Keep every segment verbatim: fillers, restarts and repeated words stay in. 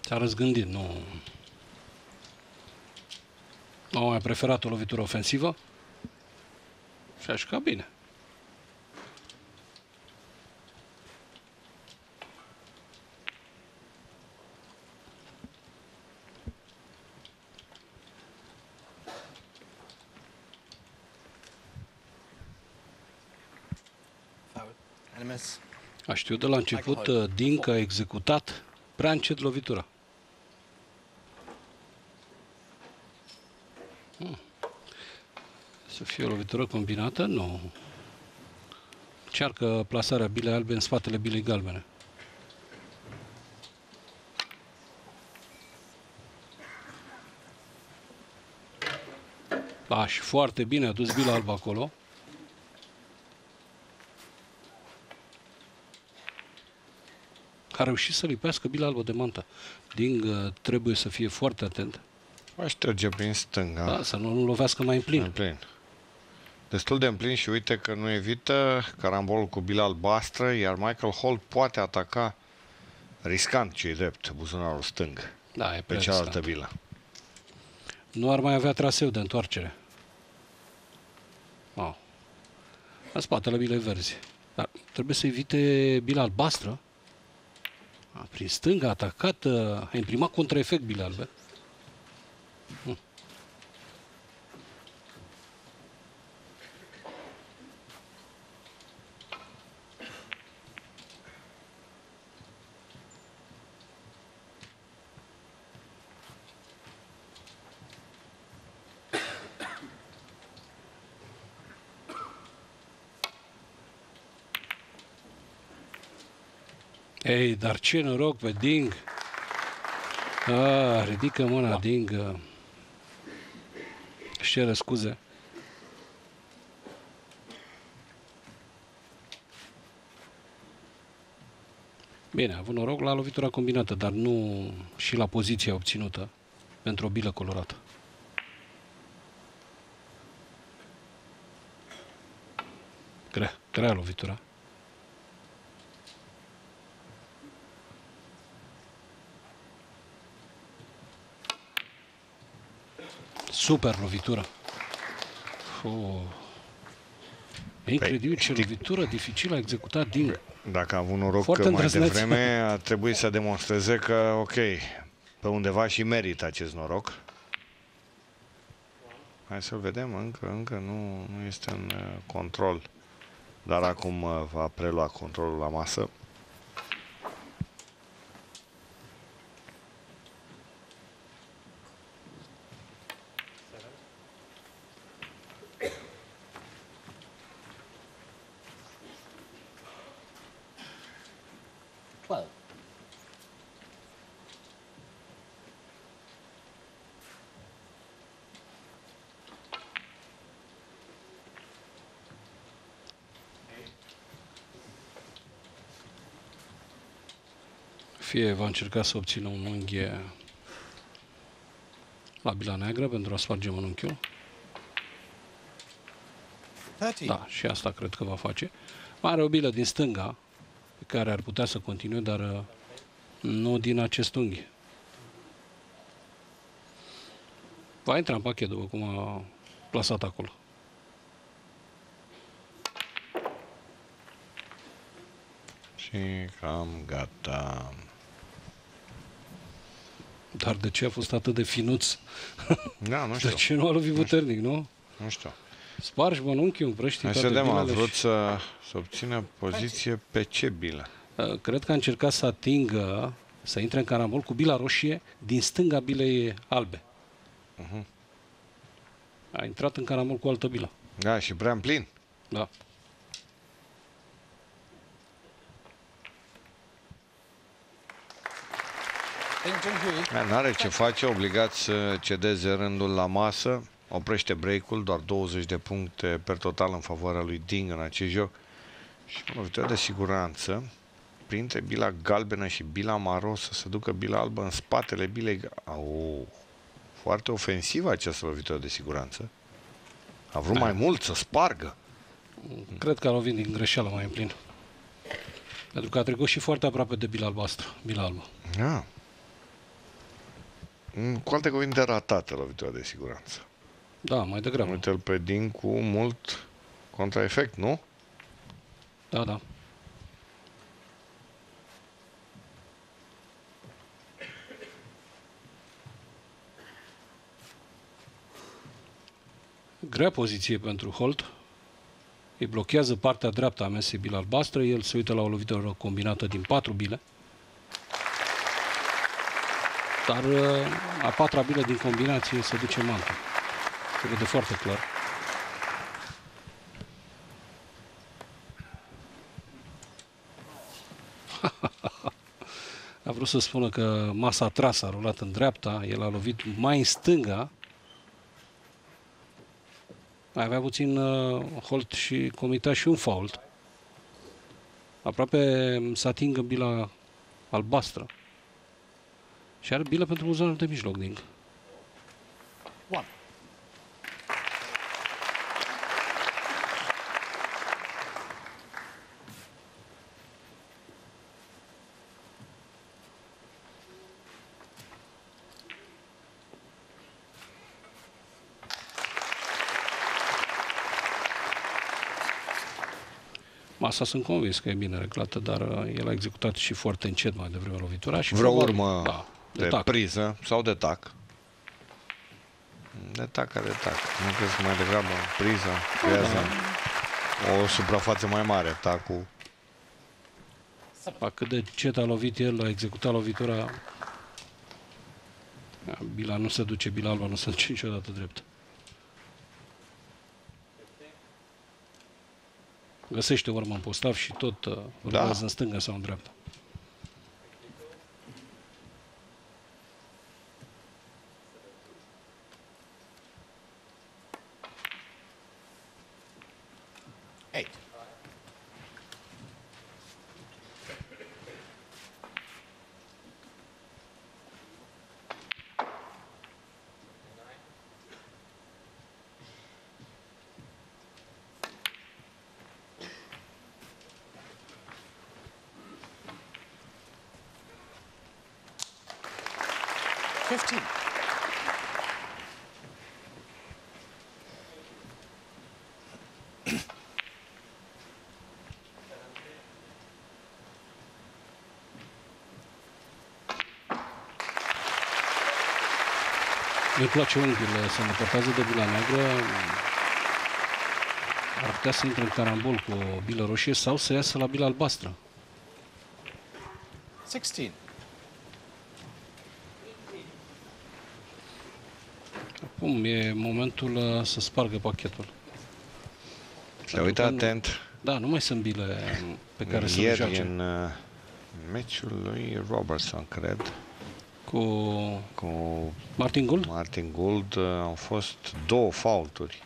S-a răzgândit, nu... Nu au mai preferat o lovitură ofensivă și a jucat bine. A știut de la început, Ding că a executat prea încet lovitura. Hmm. Să fie o lovitură combinată? Nu. Încearcă plasarea bilei albe în spatele bilei galbene. Da, și foarte bine a dus bila albă acolo. A reușit să lipească bila albă de mantă. Ding uh, trebuie să fie foarte atent. Va șterge prin stânga. Da, să nu, nu lovească mai în plin. În plin. Destul de în plin și uite că nu evită carambolul cu bila albastră, iar Michael Holt poate ataca riscant, ce-i drept, buzunarul stâng. Da, e pe cealaltă bilă. Nu ar mai avea traseu de întoarcere. Oh. În spatele bilei verzi. Dar trebuie să evite bila albastră. A, prin stânga a atacat, a imprimat contraefect bile albe. Hm. Ei, dar ce noroc pe Ding. Ah, ridică mâna, da. Ding. Își cere scuze. Bine, a avut noroc la lovitura combinată, dar nu și la poziția obținută pentru o bilă colorată. Grea, grea lovitura. Super lovitură. Oh. E incredibil ce lovitură dificilă a executat Ding. Dacă a avut noroc că mai devreme, a trebuit să demonstreze că, ok, pe undeva și merită acest noroc. Hai să-l vedem, încă, încă nu, nu este în control. Dar acum va prelua controlul la masă. Fie va încerca să obțină un unghi la bila neagră pentru a sparge mănunchiul. Da, și asta cred că va face. Are o bilă din stânga pe care ar putea să continue, dar nu din acest unghi. Va intra în pachet după cum a plasat acolo. Și cam gata. Dar de ce a fost atât de finuț? Da, nu știu. De ce nu a lovit puternic, nu? Nu știu. Spargi mănunchiul, împrăști toate bilele. Hai să vedem, a vrut și... să, să obțină poziție pe ce bilă? Cred că a încercat să atingă, să intre în carambol cu bila roșie din stânga bilei albe. Uh-huh. A intrat în carambol cu altă bilă. Da, și prea în plin. Da. N-are ce face, obligat să cedeze rândul la masă. Oprește break-ul, doar douăzeci de puncte per total în favoarea lui Ding în acest joc. Și o lovitură de siguranță. Printre bila galbenă și bila maro să se ducă bila albă în spatele bilei. Au, foarte ofensivă această lovitură de siguranță. A vrut da. mai mult să spargă. Cred că a lovit din greșeală mai în plin. Pentru că a trecut și foarte aproape de bila albastră, bila albă. Da. Cu alte cuvinte, ratată lovitura de siguranță. Da, mai degrabă. Uite-l pe Ding cu mult contraefect, nu? Da, da. Grea poziție pentru Holt. Îi blochează partea dreaptă a mesei bilă albastră. El se uită la o lovitură combinată din patru bile. Dar a patra bilă din combinație se duce mantul. Se vede foarte clar. A vrut să spună că masa trasă a rulat în dreapta, el a lovit mai în stânga. Mai avea puțin uh, Holt și comita și un fault. Aproape să atingă bila albastră. Și are bilă pentru buzunarul de mijloc, Ding. One. Masa sunt convins că e bine reglată, dar el a executat și foarte încet mai devreme lovitura. Și vreo urmă da, de, de tac. priză sau de tac. De tac, de tac. Nu crezi că mai degrabă priza creează da. o suprafață mai mare, tacul. A cât de încet a lovit el, a executat lovitura. Bila nu se duce, bila alba nu se duce niciodată drept. Găsește urmă în postav și tot uh, urmează da. în stânga sau în dreapta. Eight. Fifteen. Mi-mi place unghiul, se îndepărtează de bila neagră. Ar putea să intre în carambol cu o bilă roșie sau să iasă la bila albastră. Sixteen. Acum e momentul să spargă pachetul. Se uită atent. Da, nu mai sunt bile pe care să le Ieri joace. în uh, meciul lui Robertson, cred, Cu, cu Martin Gould? Martin Gould uh, au fost două faulturi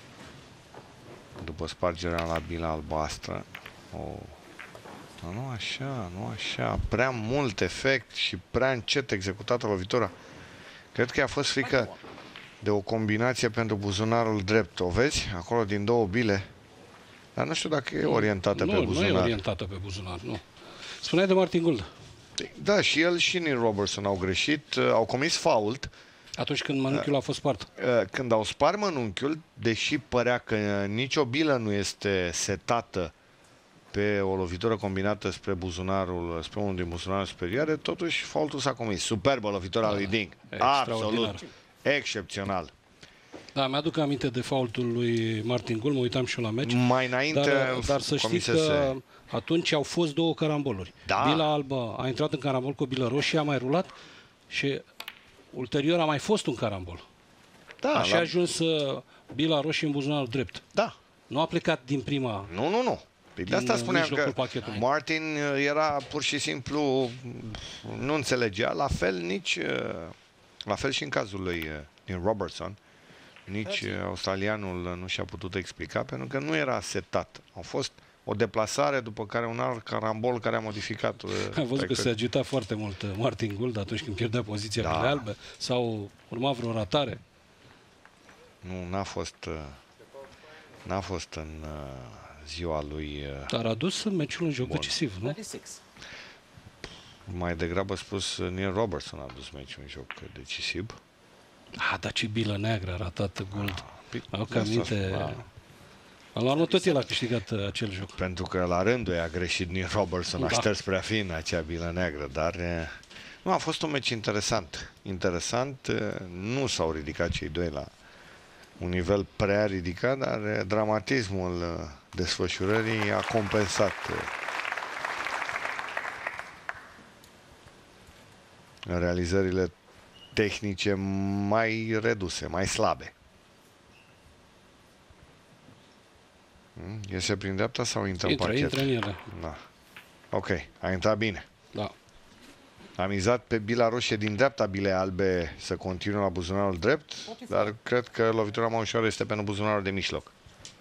după spargerea la bila albastră. Oh. Nu așa, nu așa. Prea mult efect și prea încet executată lovitura. Cred că a fost frică de o combinație pentru buzunarul drept. O vezi? Acolo din două bile. Dar nu știu dacă e orientată nu, pe buzunar. Nu e orientată pe buzunar, nu. Spuneai de Martin Gould. Da, și el și Neil Robertson au greșit, au comis fault. Atunci când mănunchiul a fost spart. Când au spart mănunchiul, deși părea că nicio bilă nu este setată pe o lovitură combinată spre buzunarul, spre unul din buzunarul superioare, totuși faultul s-a comis. Superbă lovitura da, lui Ding. Absolut. Excepțional. Da, mi-aduc aminte de faultul lui Martin Gould, mă uitam și eu la meci. Mai înainte dar, dar să știi că atunci au fost două caramboluri. Da. Bila albă a intrat în carambol cu o bilă roșie, a mai rulat și ulterior a mai fost un carambol. Da, Așa la... a ajuns bila roșie în buzunarul drept. Da. Nu a plecat din prima... Nu, nu, nu. De asta spuneam că pachetului. Martin era pur și simplu, nu înțelegea, la fel nici, la fel și în cazul lui din Robertson, nici australianul nu și-a putut explica, pentru că nu era setat. A fost o deplasare, după care un alt carambol care a modificat. Am văzut că se agita foarte mult Martin Gould atunci când pierdea poziția da. Bilei albe sau urma vreo ratare. Nu, n-a fost, n-a fost în ziua lui... Dar a dus meciul în joc bun. decisiv, nu? mai degrabă spus Neil Robertson a dus meciul în joc decisiv. Ah, dar ce bilă neagră a ratat Gould. Ah, Au că aminte... La urmă tot el a câștigat acel joc. Pentru că la rândul i-a greșit Neil Robertson, a Da. șters prea fin acea bilă neagră, dar e, nu, a fost un meci interesant. Interesant, e, nu s-au ridicat cei doi la un nivel prea ridicat, dar e, dramatismul e, desfășurării a compensat e, realizările tehnice mai reduse, mai slabe. Iese prin dreapta sau intră Intră, în parchet? intră în ele. Da. Ok, a intrat bine. Da. A mizat pe bila roșie din dreapta, bile albe să continue la buzunarul drept, dar cred că lovitura mai ușoară este pentru buzunarul de mijloc.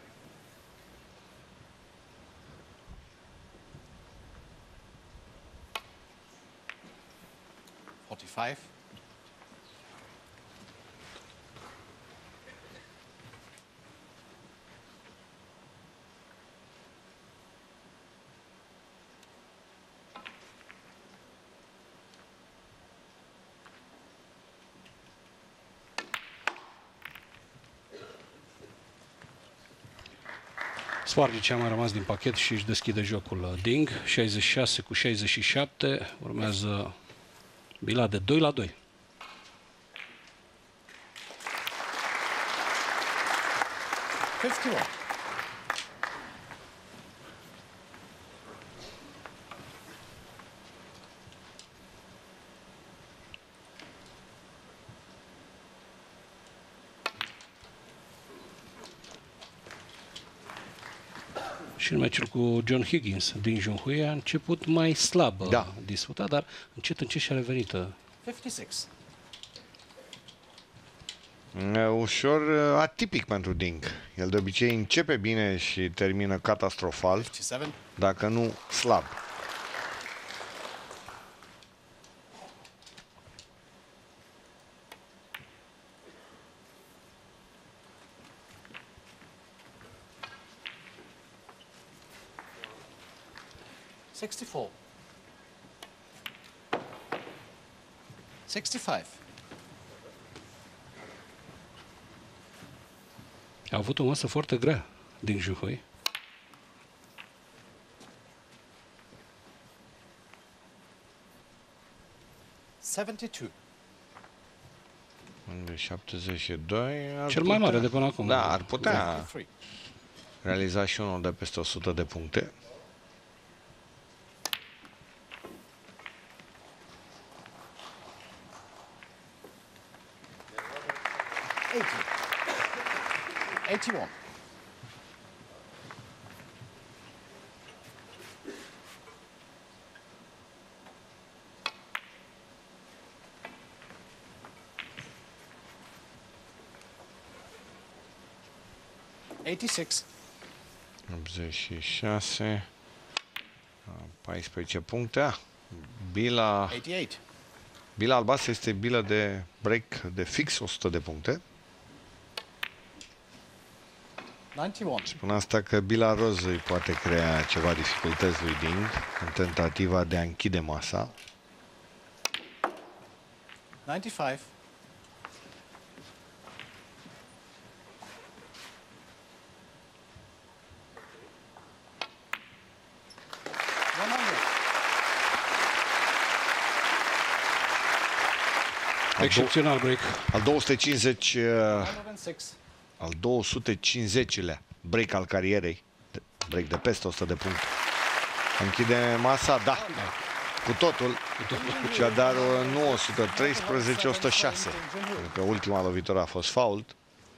forty-five. Sparge ce a mai rămas din pachet și își deschide jocul Ding. șaizeci și șase cu șaizeci și șapte. Urmează bila de doi la doi. fifty-one. Și în meciul cu John Higgins din Junhui a început mai slab Da. disputa, dar încet încet și-a revenit. fifty-six. E ușor atipic pentru Ding. El de obicei începe bine și termină catastrofal, fifty-seven. dacă nu slab. sixty-four. sixty-five. A avut o masă foarte grea din Junhui. seventy-two. În șaptezeci și doi ar Cel mai mare de până acum. Da, ar putea fifty-three. realiza și unul de peste o sută de puncte. eighty. eighty-one. eighty-six. optzeci și șase. paisprezece puncte. Ah, bila, eighty-eight. bila albastră este bila de break de fix o sută de puncte. ninety-one. Spun asta că bila roz îi poate crea ceva dificultăți lui Ding în tentativa de a închide masa. ninety-five. one hundred. Excepțional break. Al două sute cincizeci, uh, one hundred six. al două sute cincizecilea break al carierei, de- break de peste o sută de puncte. Închide masa, da, cu totul, și a dar nu o sută treisprezece, o sută șase, pentru că ultima lovitură a fost fault.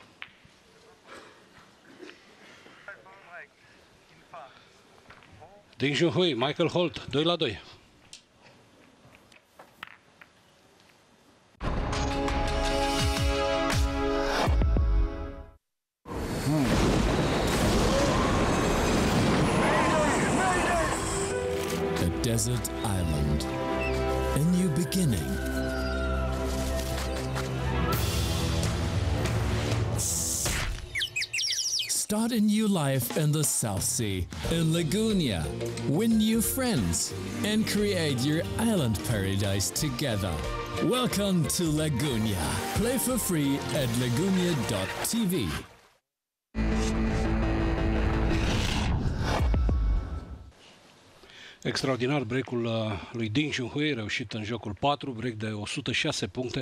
Din Junhui, Michael Holt, doi la doi. A desert island. A new beginning. Start a new life in the South Sea, in Lagunia. Win new friends and create your island paradise together. Welcome to Lagunia. Play for free at lagunia dot t v. Extraordinar break-ul lui Ding Junhui, reușit în jocul patru, break de o sută șase puncte.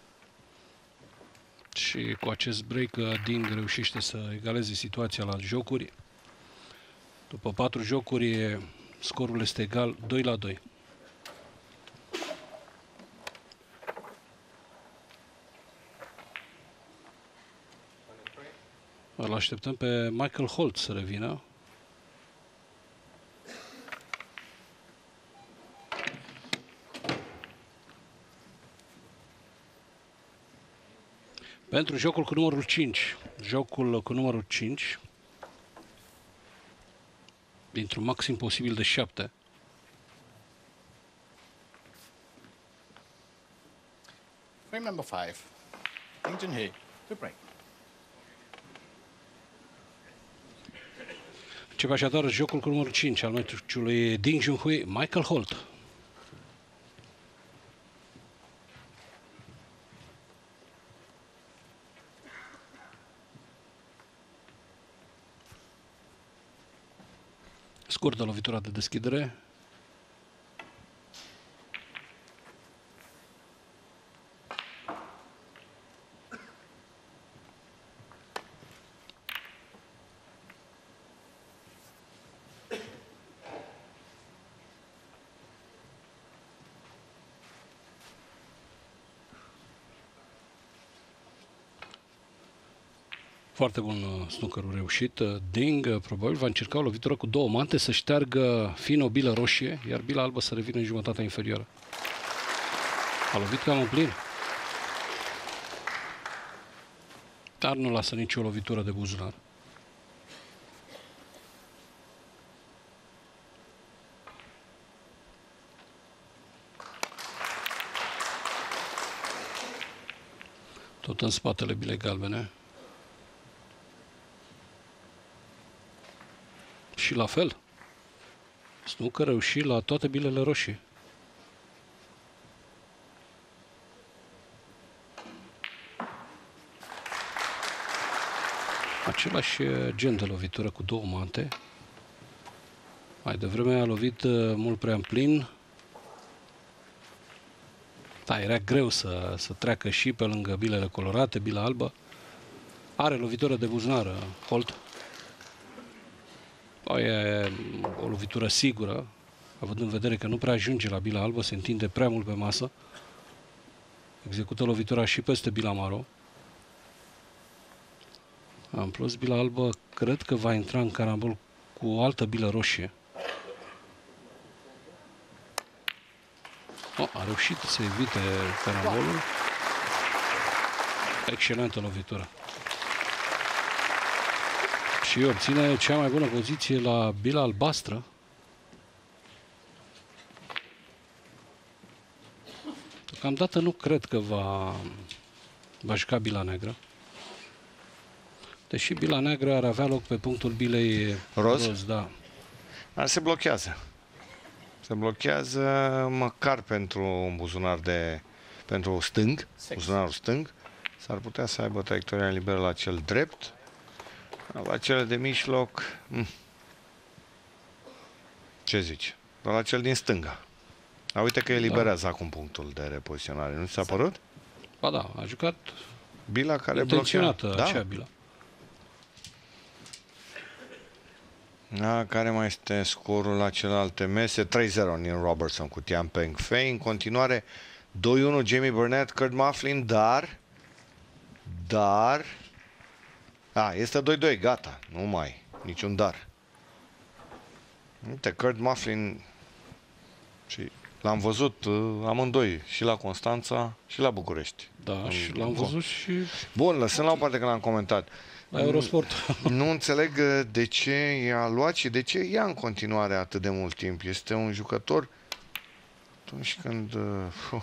Și cu acest break Ding reușește să egaleze situația la jocuri. După patru jocuri, scorul este egal doi la doi. Îl așteptăm pe Michael Holt să revină. Pentru jocul cu numărul cinci. Jocul cu numărul cinci. Dintr-un maxim posibil de șapte. Frame number five. Ding Junhui to break. Începe așadar jocul cu numărul cinci al meciului Ding Junhui, Michael Holt. Scurtă lovitura de deschidere. Foarte bun snookerul reușit. Ding probabil va încerca o lovitură cu două mante să șteargă fin o bilă roșie, iar bila albă să revină în jumătatea inferioară. A lovit cam în plin. Dar nu lasă nicio lovitură de buzunar. Tot în spatele bilei galbene. Și la fel. Snooker reușit la toate bilele roșii. Același gen de lovitură cu două mante. Mai devreme a lovit mult prea în plin. Da, era greu să, să treacă și pe lângă bilele colorate, bila albă. Are lovitură de buzunară, Holt. E o lovitură sigură, având în vedere că nu prea ajunge la bila albă, se întinde prea mult pe masă. Execută lovitura și peste bila maro. În plus, bila albă cred că va intra în carambol cu o altă bilă roșie. Oh, a reușit să evite carambolul. Excelentă lovitură. Și obține cea mai bună poziție la bila albastră. Deocamdată nu cred că va, va juca bila neagră. Deși bila neagră ar avea loc pe punctul bilei roz, roz da. Dar se blochează. Se blochează măcar pentru un buzunar de pentru stâng, buzunarul stâng. S-ar putea să aibă traiectoria liberă la cel drept. La cele de mijloc, ce zici? La cel din stânga. A, uite că eliberează da. acum punctul de repoziționare. Nu ți s-a părut? Ba da, a jucat bila care intenționată blochează. acea bila. Da, care mai este scorul la celelalte mese? trei zero Neil Robertson cu Tian Peng Fei. În continuare doi unu Jamie Burnett, Kurt Mufflin, dar dar A, este doi doi, gata, nu mai, niciun dar. Uite, Kurt Mufflin, și l-am văzut amândoi, și la Constanța, și la București. Da, și l-am văzut și... Bun, lăsând la o parte că l-am comentat. La Eurosport. Nu înțeleg de ce i-a luat și de ce ia în continuare atât de mult timp. Este un jucător atunci când... Uh,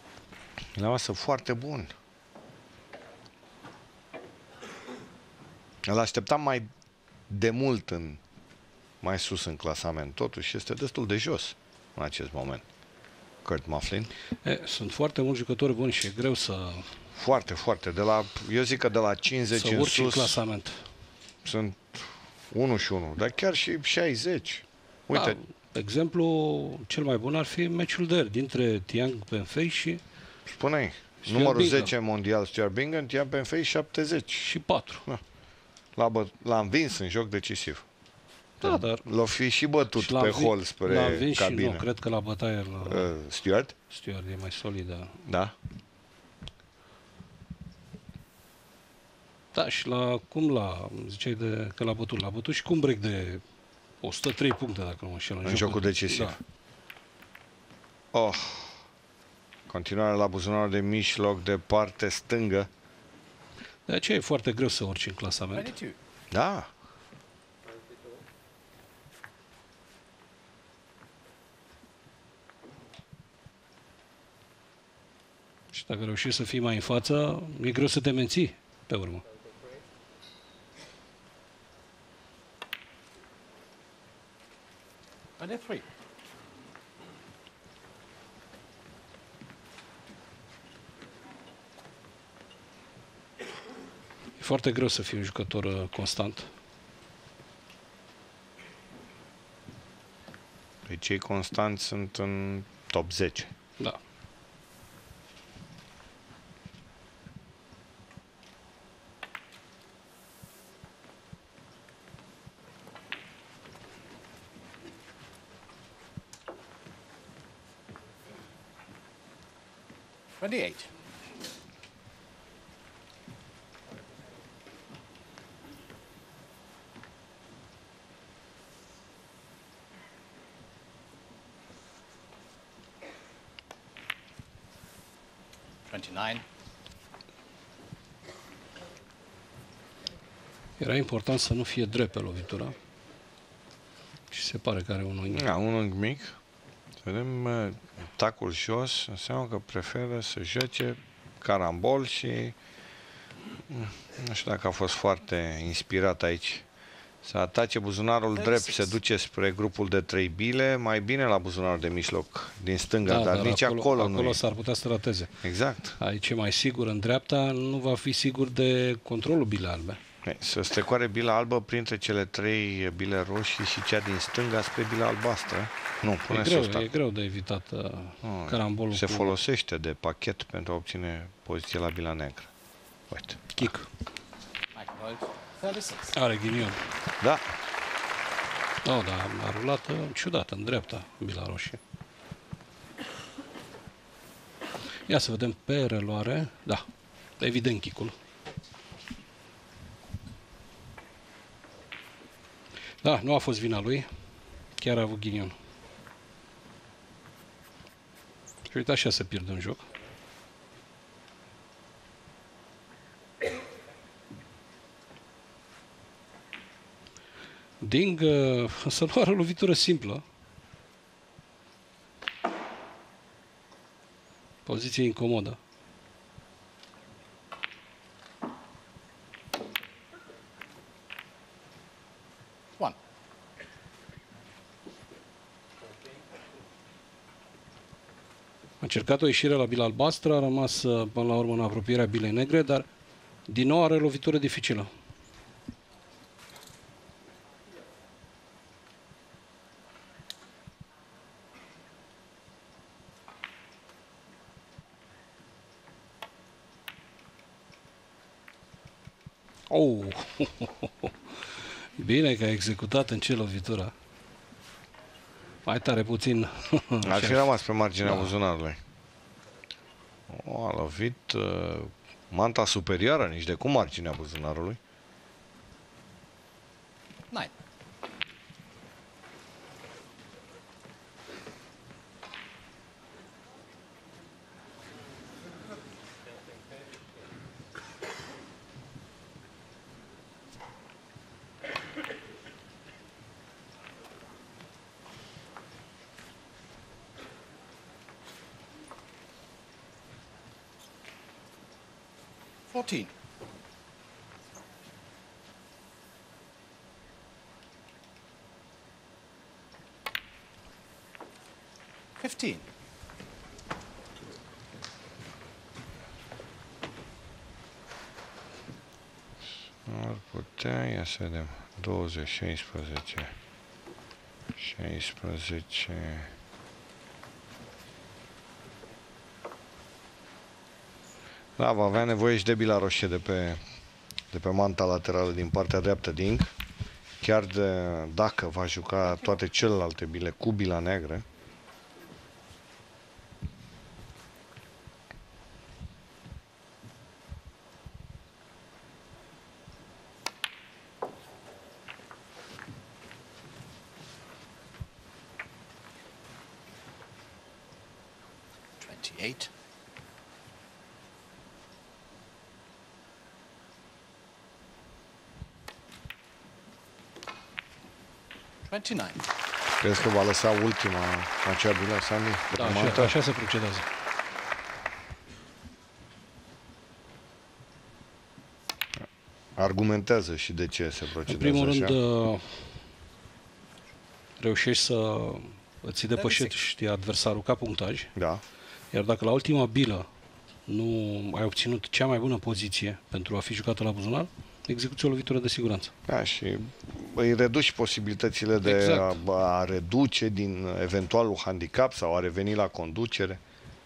le lasă foarte bun. Îl așteptam mai de mult în, mai sus în clasament. Totuși este destul de jos în acest moment. Kurt Mufflin. E, sunt foarte mulți jucători buni și e greu să... Foarte, foarte. De la, eu zic că de la cincizeci să în urci sus în clasament. sunt unu și unu, dar chiar și șaizeci. Uite. Da, exemplu cel mai bun ar fi meciul de ieri dintre Tian Benfei și... Spune-i, Stuart numărul Bingham. zece mondial Stuart Bingham, Tian Benfei șaptezeci. și patru. Da. L-a, bă, l-a învins în joc decisiv. Da, dar... L-a fi și bătut și l-a pe învi- hol l-a spre învins și cabină. nu, cred că la bătaie la Uh, Stuart? Stuart e mai solidă. Da. Da, și la, cum la, ziceai de, că l-a bătut, l-a bătut și cu un break de o sută trei puncte, dacă nu mă înșel. În jocul decisiv. Da. Oh. Continuare la buzunarul de mijloc de parte stângă. De aceea e foarte greu să urci în clasament. twenty-two. Da. Și dacă reușești să fii mai în față, e greu să te menții pe urmă. twenty-three. E foarte greu să fii un jucător uh, constant. Deci cei constanți sunt în top zece. Da. twenty-eight. twenty-nine. Era important să nu fie drept pe lovitura. Și se pare că are un unghi. Da, un unghi mic. Să vedem, uh, tacul jos înseamnă că preferă să joace carambol și mm, nu știu dacă a fost foarte inspirat aici. Să atace buzunarul drept, se duce spre grupul de trei bile, mai bine la buzunarul de mijloc, din stânga, Da, dar, dar nici acolo, acolo nu acolo e. s-ar putea să rateze. Exact. Aici e mai sigur, în dreapta nu va fi sigur de controlul bile albe. Ei, să strecoare bila albă printre cele trei bile roșii și cea din stânga spre bila albastră. Nu, pune E greu, sus e greu de evitat uh, Oh, carambolul se cu folosește de pachet pentru a obține poziție la bila neagră. Uite. kick. Michael Holt, thirty-six. Are ghinion. Da. Oh, da, a rulat uh, ciudat în dreapta bila roșie. Ia să vedem pe reluare. Da, evident kick-ul. Da, nu a fost vina lui. Chiar a avut ghinion. Și uite, așa se pierde un joc. Ding uh, să nu are o lovitură simplă. Poziție incomodă. One. A încercat o ieșire la bila albastră, a rămas uh, până la urmă în apropierea bilei negre, dar din nou are lovitură dificilă. Oh! Bine că a executat în ce lovitura. Mai tare puțin. Ar fi rămas pe marginea Da. buzunarului. O, a lovit uh, manta superioară, nici de cum marginea buzunarului. Nine. Fourteen. fifteen. Ar putea, ia să vedem, douăzeci, șaisprezece, șaisprezece... Da, va avea nevoie și de bila roșie de pe, de pe manta laterală din partea dreaptă Ding. Chiar de, dacă va juca toate celelalte bile cu bila neagră. twenty-eight. twenty-nine. Crezi că va lăsa ultima acea bilă, Sandy? Da, așa, așa se procedează. Argumentează și de ce se procedează. În primul așa. rând, reușești să îți depășești adversarul ca punctaj. Da. Iar dacă la ultima bilă nu ai obținut cea mai bună poziție pentru a fi jucată la buzunar, execuți o lovitură de siguranță. Da, și îi reduci posibilitățile de Exact. a, a reduce din eventualul handicap sau a reveni la conducere.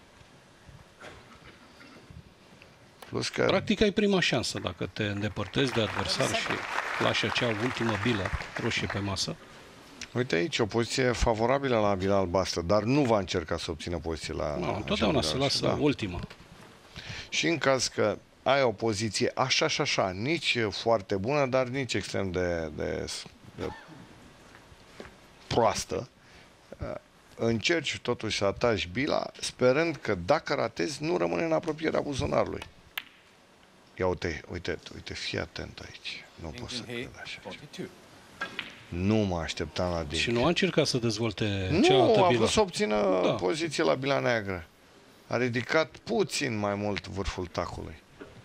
Plus că... Practic ai prima șansă dacă te îndepărtezi de adversar și lași acea ultimă bilă roșie pe masă. Uite aici, o poziție favorabilă la bila albastră, dar nu va încerca să obțină poziție la... Nu, întotdeauna se lasă da. ultima. Și în caz că ai o poziție așa și așa, nici foarte bună, dar nici extrem de, de, de proastă, încerci totuși să ataci bila, sperând că dacă ratezi, nu rămâne în apropierea buzunarului. Ia uite, uite, uite, fii atent aici. Nu pot să cred așa. Nu mă așteptam la Ding. Și nu a încercat să dezvolte Nu, cealaltă a bilă. vrut să obțină Da. poziție la bila neagră. A ridicat puțin mai mult vârful tacului.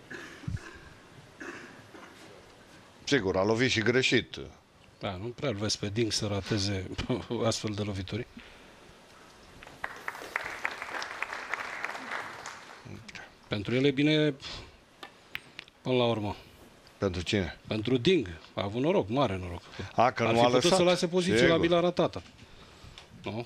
Sigur, a lovit și greșit. Da, nu prea îl vezi pe Ding să rateze astfel de lovituri. Pentru el e bine până la urmă. Pentru cine? Pentru Ding. A avut noroc, mare noroc. A, că Ar nu fi a putut lăsat. să lase poziție Sigur. la bila ratată. Nu?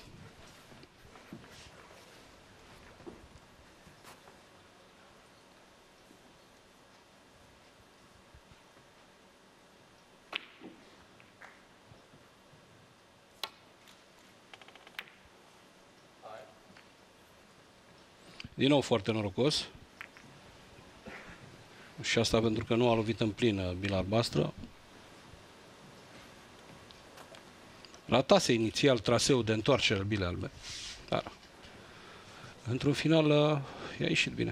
Din nou foarte norocos. Și asta pentru că nu a lovit în plină bila albastră. Ratase inițial traseul de întoarcere al bilei albe. Dar într-un final i-a ieșit bine.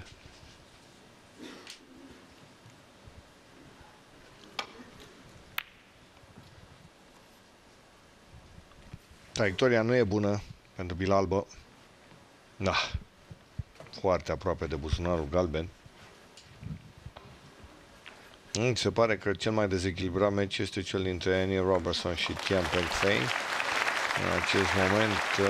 Traiectoria nu e bună pentru bila albă. Da. Foarte aproape de buzunarul galben. Mi se pare că cel mai dezechilibrat meci este cel dintre Annie Robertson și Tian Pengfei. În acest moment,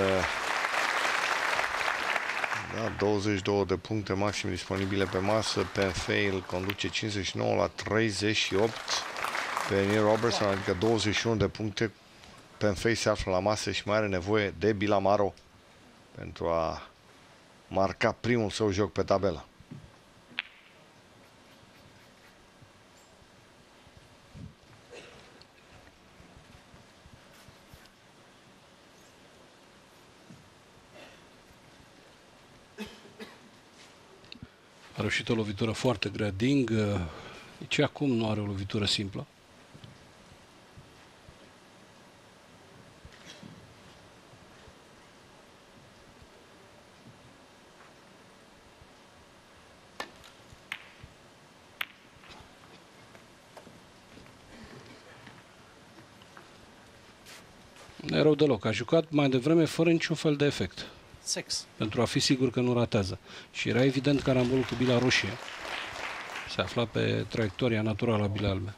da, douăzeci și două de puncte maxim disponibile pe masă. Pengfei îl conduce cincizeci și nouă la treizeci și opt pe Annie Robertson, adică douăzeci și unu de puncte. Pengfei se află la masă și mai are nevoie de bila maro pentru a marca primul său joc pe tabelă. A reușit o lovitură foarte grea Ding. Nici acum nu are o lovitură simplă. Nu e rău deloc. A jucat mai devreme fără niciun fel de efect. Six. Pentru a fi sigur că nu ratează. Și era evident că carambolul cu bila roșie se afla pe traiectoria naturală a bilei albe.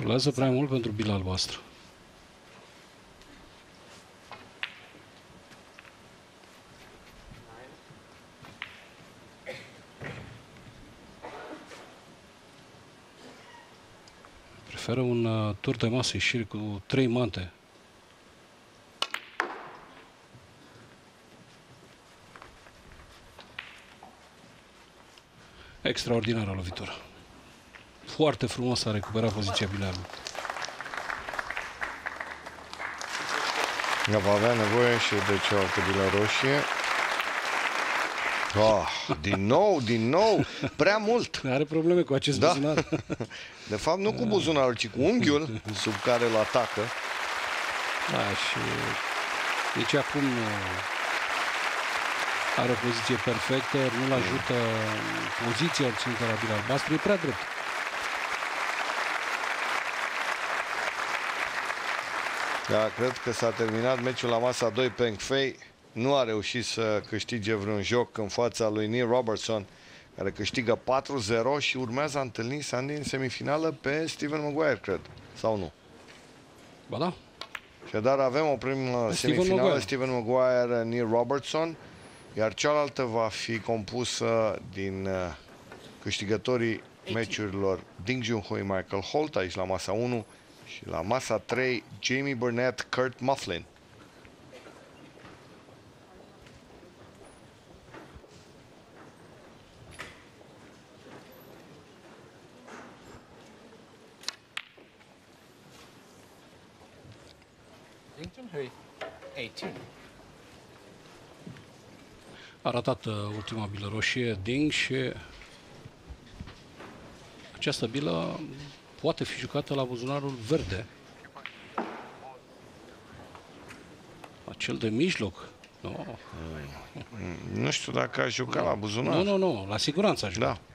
Rulează prea mult pentru bila albastră. Preferă un uh, tur de masă ieșire cu trei mante. Extraordinară lovitură. Foarte frumos a recuperat poziția bilearului. Va avea nevoie și de cealaltă bilă roșie. Oh, din nou, din nou, prea mult. Are probleme cu acest da. buzunar. De fapt, nu cu buzunarul, ci cu unghiul sub care îl atacă. Da, și nici acum are o poziție perfectă, nu-l ajută poziția obținută la bila albastră, e prea drept. Da, cred că s-a terminat meciul la masa doi. Peng Fei nu a reușit să câștige vreun joc în fața lui Neil Robertson, care câștigă patru zero și urmează a întâlni Sandy în semifinală pe Steven Maguire, cred. Sau nu? Ba da. Și dar avem o primă semifinală, Steven Maguire, Neil Robertson, iar cealaltă va fi compusă din uh, câștigătorii meciurilor Ding Junhui, Michael Holt, aici la masa unu, și la masa trei, Jamie Burnett, Kurt Mufflin. Ding Junhui, eighteen. A ratat uh, ultima bilă roșie, Ding, și această bilă poate fi jucată la buzunarul verde. Acel de mijloc. No. Nu știu dacă a jucat no. la buzunar. Nu, nu, nu, la siguranță a jucat. Da.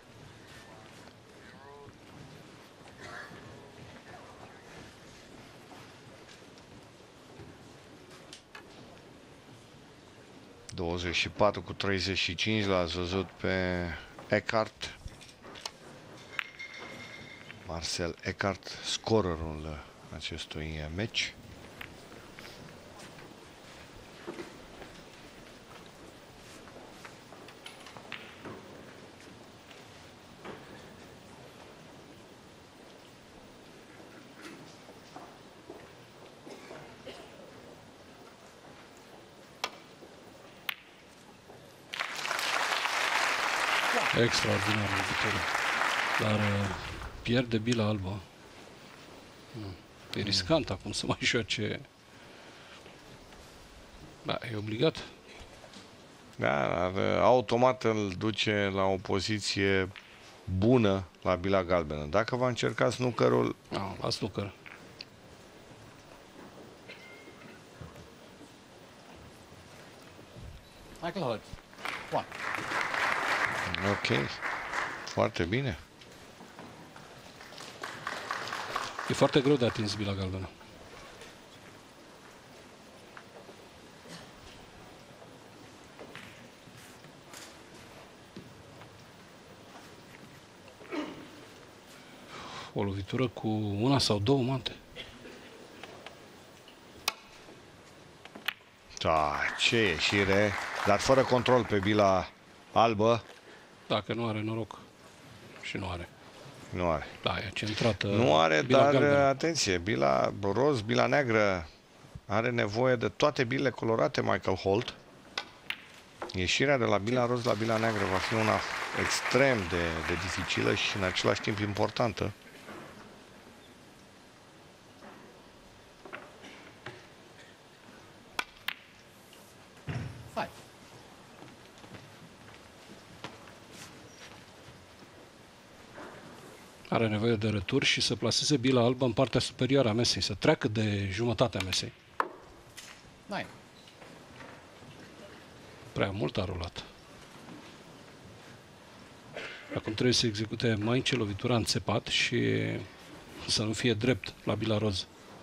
douăzeci și patru cu treizeci și cinci l-ați văzut pe Eckhart. Marcel Eckhart, scorerul acestui meci. Extraordinar lovitură. Dar pierde bila albă. E riscant acum să mai joace. Da, e obligat. Da, dar automat îl duce la o poziție bună la bila galbenă. Dacă va încerca snookerul... Da, la snooker. Michael Holt, one. Ok. Foarte bine. E foarte greu de atins bila galbenă. O lovitură cu una sau două mante. Da, ce ieșire. Dar fără control pe bila albă. Dacă nu are noroc. Și nu are. Nu are. Da, e centrată. Nu are, bila dar galbenă. atenție, bila roz, bila neagră are nevoie de toate bilele colorate Michael Holt. Ieșirea de la bila roz la bila neagră va fi una extrem de, de dificilă și în același timp importantă. Five. Are nevoie de retur și să plaseze bila albă în partea superioară a mesei, să treacă de jumătatea mesei. Nine. Prea mult a rulat. Acum trebuie să execute mai încet lovitura înțepat și să nu fie drept la bila roz.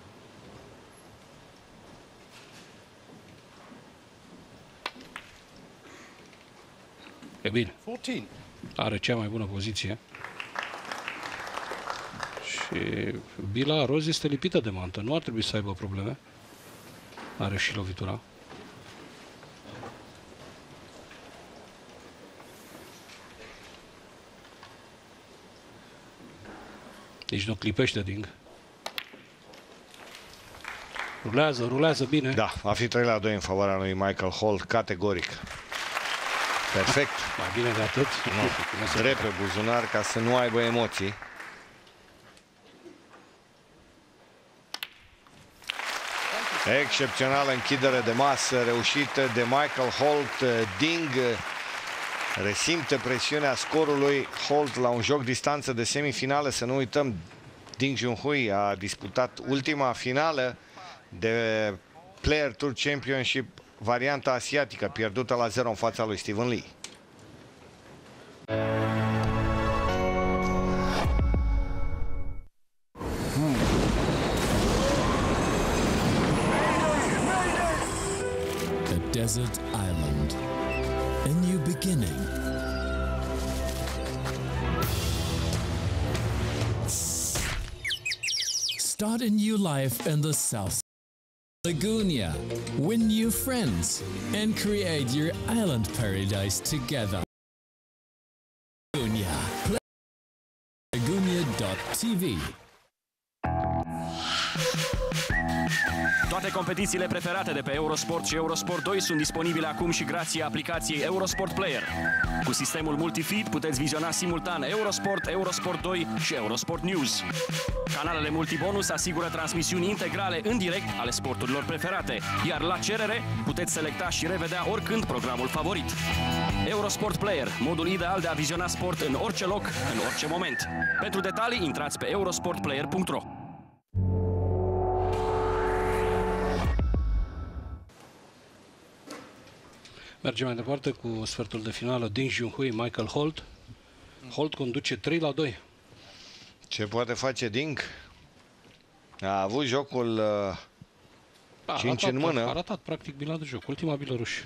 E bine. Fourteen. Are cea mai bună poziție. Și Bila Roz este lipită de mantă. Nu ar trebui să aibă probleme. Are și lovitura. Nici nu clipește Ding. Rulează, rulează bine. Da, va fi trei la doi în favoarea lui Michael Holt, categoric. Perfect. Mai bine de atât. Nu, drept pe buzunar ca să nu aibă emoții. Excepțională închidere de masă reușită de Michael Holt. Ding resimte presiunea scorului. Holt la un joc distanță de semifinală. Să nu uităm, Ding Junhui a disputat ultima finală de Player Tour Championship, varianta asiatică, pierdută la zero în fața lui Stephen Lee. A desert island, a new beginning. Start a new life in the South Lagunia. Win new friends and create your island paradise together. Lagunia. Play lagunia dot t v. Toate competițiile preferate de pe Eurosport și Eurosport doi sunt disponibile acum și grație aplicației Eurosport Player. Cu sistemul multifeed puteți viziona simultan Eurosport, Eurosport doi și Eurosport News. Canalele multibonus asigură transmisiuni integrale în direct ale sporturilor preferate, iar la cerere puteți selecta și revedea oricând programul favorit. Eurosport Player, modul ideal de a viziona sport în orice loc, în orice moment. Pentru detalii, intrați pe eurosport player punct ro. Mergem mai departe cu sfertul de finală. Ding Junhui, Michael Holt. Holt conduce trei la doi. Ce poate face Ding? A avut jocul uh, cinci în mână. A ratat practic bila de joc. Ultima bilă rușă.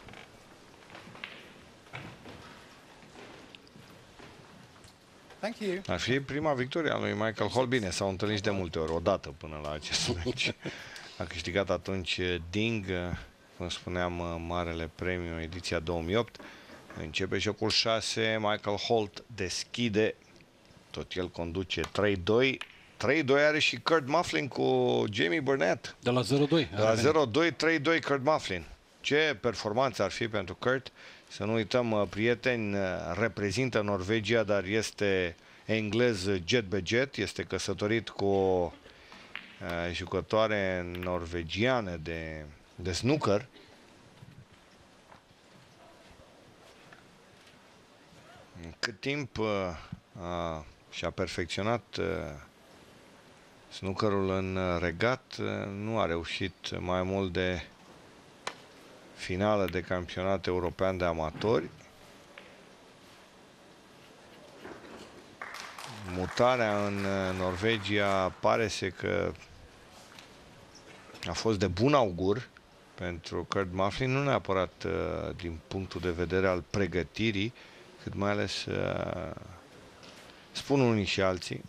Thank you. Ar fi prima victorie a lui Michael Holt. Bine, s-au întâlnit de multe ori, o dată până la acest meci. A câștigat atunci Ding, cum spuneam, marele premiu, ediția două mii opt. Începe jocul șase, Michael Holt deschide, tot el conduce trei doi. trei doi are și Kurt Mufflin cu Jamie Burnett. De la zero doi. De la zero doi, trei doi Kurt Mufflin. Ce performanță ar fi pentru Kurt. Să nu uităm, prieteni, reprezintă Norvegia, dar este englez jet be jet, este căsătorit cu o uh, jucătoare norvegiană de, de snooker. Cât timp uh, uh, și-a perfecționat uh, snookerul în regat, uh, nu a reușit mai mult de finală de campionat european de amatori. Mutarea în Norvegia pare să că a fost de bun augur pentru Kurt Mufflin, nu neapărat uh, din punctul de vedere al pregătirii, cât mai ales uh, spun unii și alții,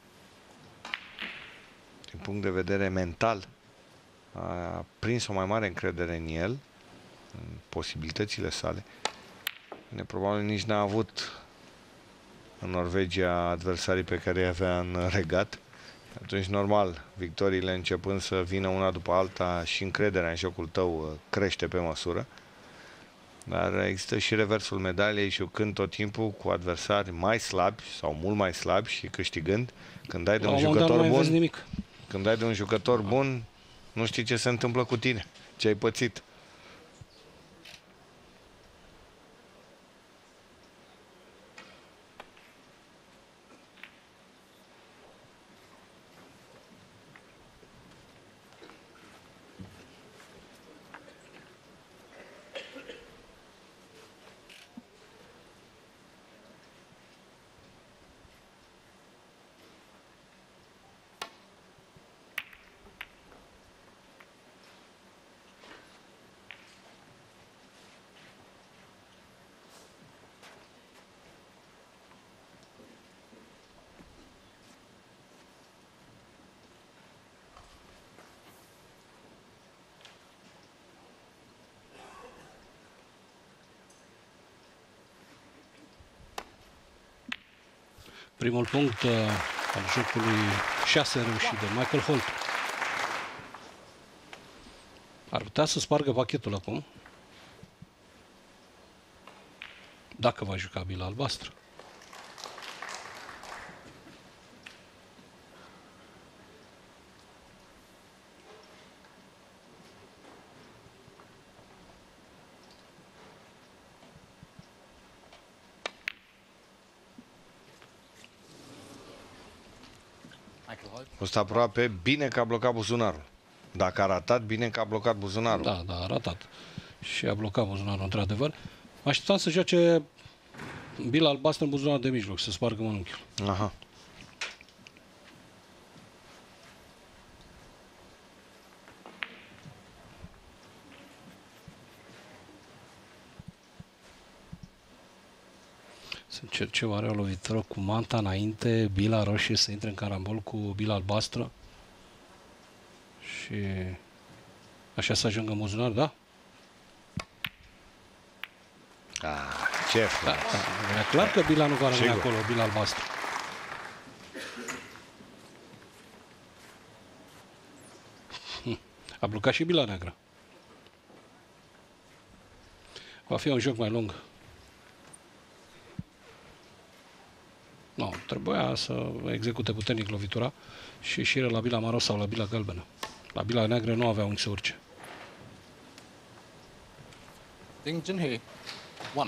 din punct de vedere mental, a prins o mai mare încredere în el, în posibilitățile sale. Bine, probabil nici n-a avut în Norvegia adversarii pe care îi avea în regat. Atunci, normal, victoriile începând să vină una după alta și încrederea în jocul tău crește pe măsură. Dar există și reversul medaliei, jucând tot timpul cu adversari mai slabi sau mult mai slabi și câștigând. Când ai de un jucător bun, când ai de un jucător bun, nu știi ce se întâmplă cu tine, ce ai pățit. Primul punct uh, al jocului șase reușit de Michael Holt. Ar putea să spargă pachetul acum. Dacă va juca bila albastră. A fost aproape, bine că a blocat buzunarul. Dacă a ratat, bine că a blocat buzunarul. Da, da, a ratat. Și a blocat buzunarul, într-adevăr. Mă așteptam să joace bila albastră în buzunarul de mijloc, să spargă mănunchiul. Aha. Să încerce oare o lovitură cu manta înainte, bila roșie să intre în carambol cu bila albastră. Și așa să ajungă în buzunar, da? Ah, ce frumos. Da, da. E clar că bila nu va rămâne Sigur. acolo, bila albastră. A blocat și bila neagră. Va fi un joc mai lung. Nu, trebuia să execute puternic lovitura și ieșire la bila maro sau la bila galbenă. La bila neagră nu avea unde să urce. Ding Junhee, one.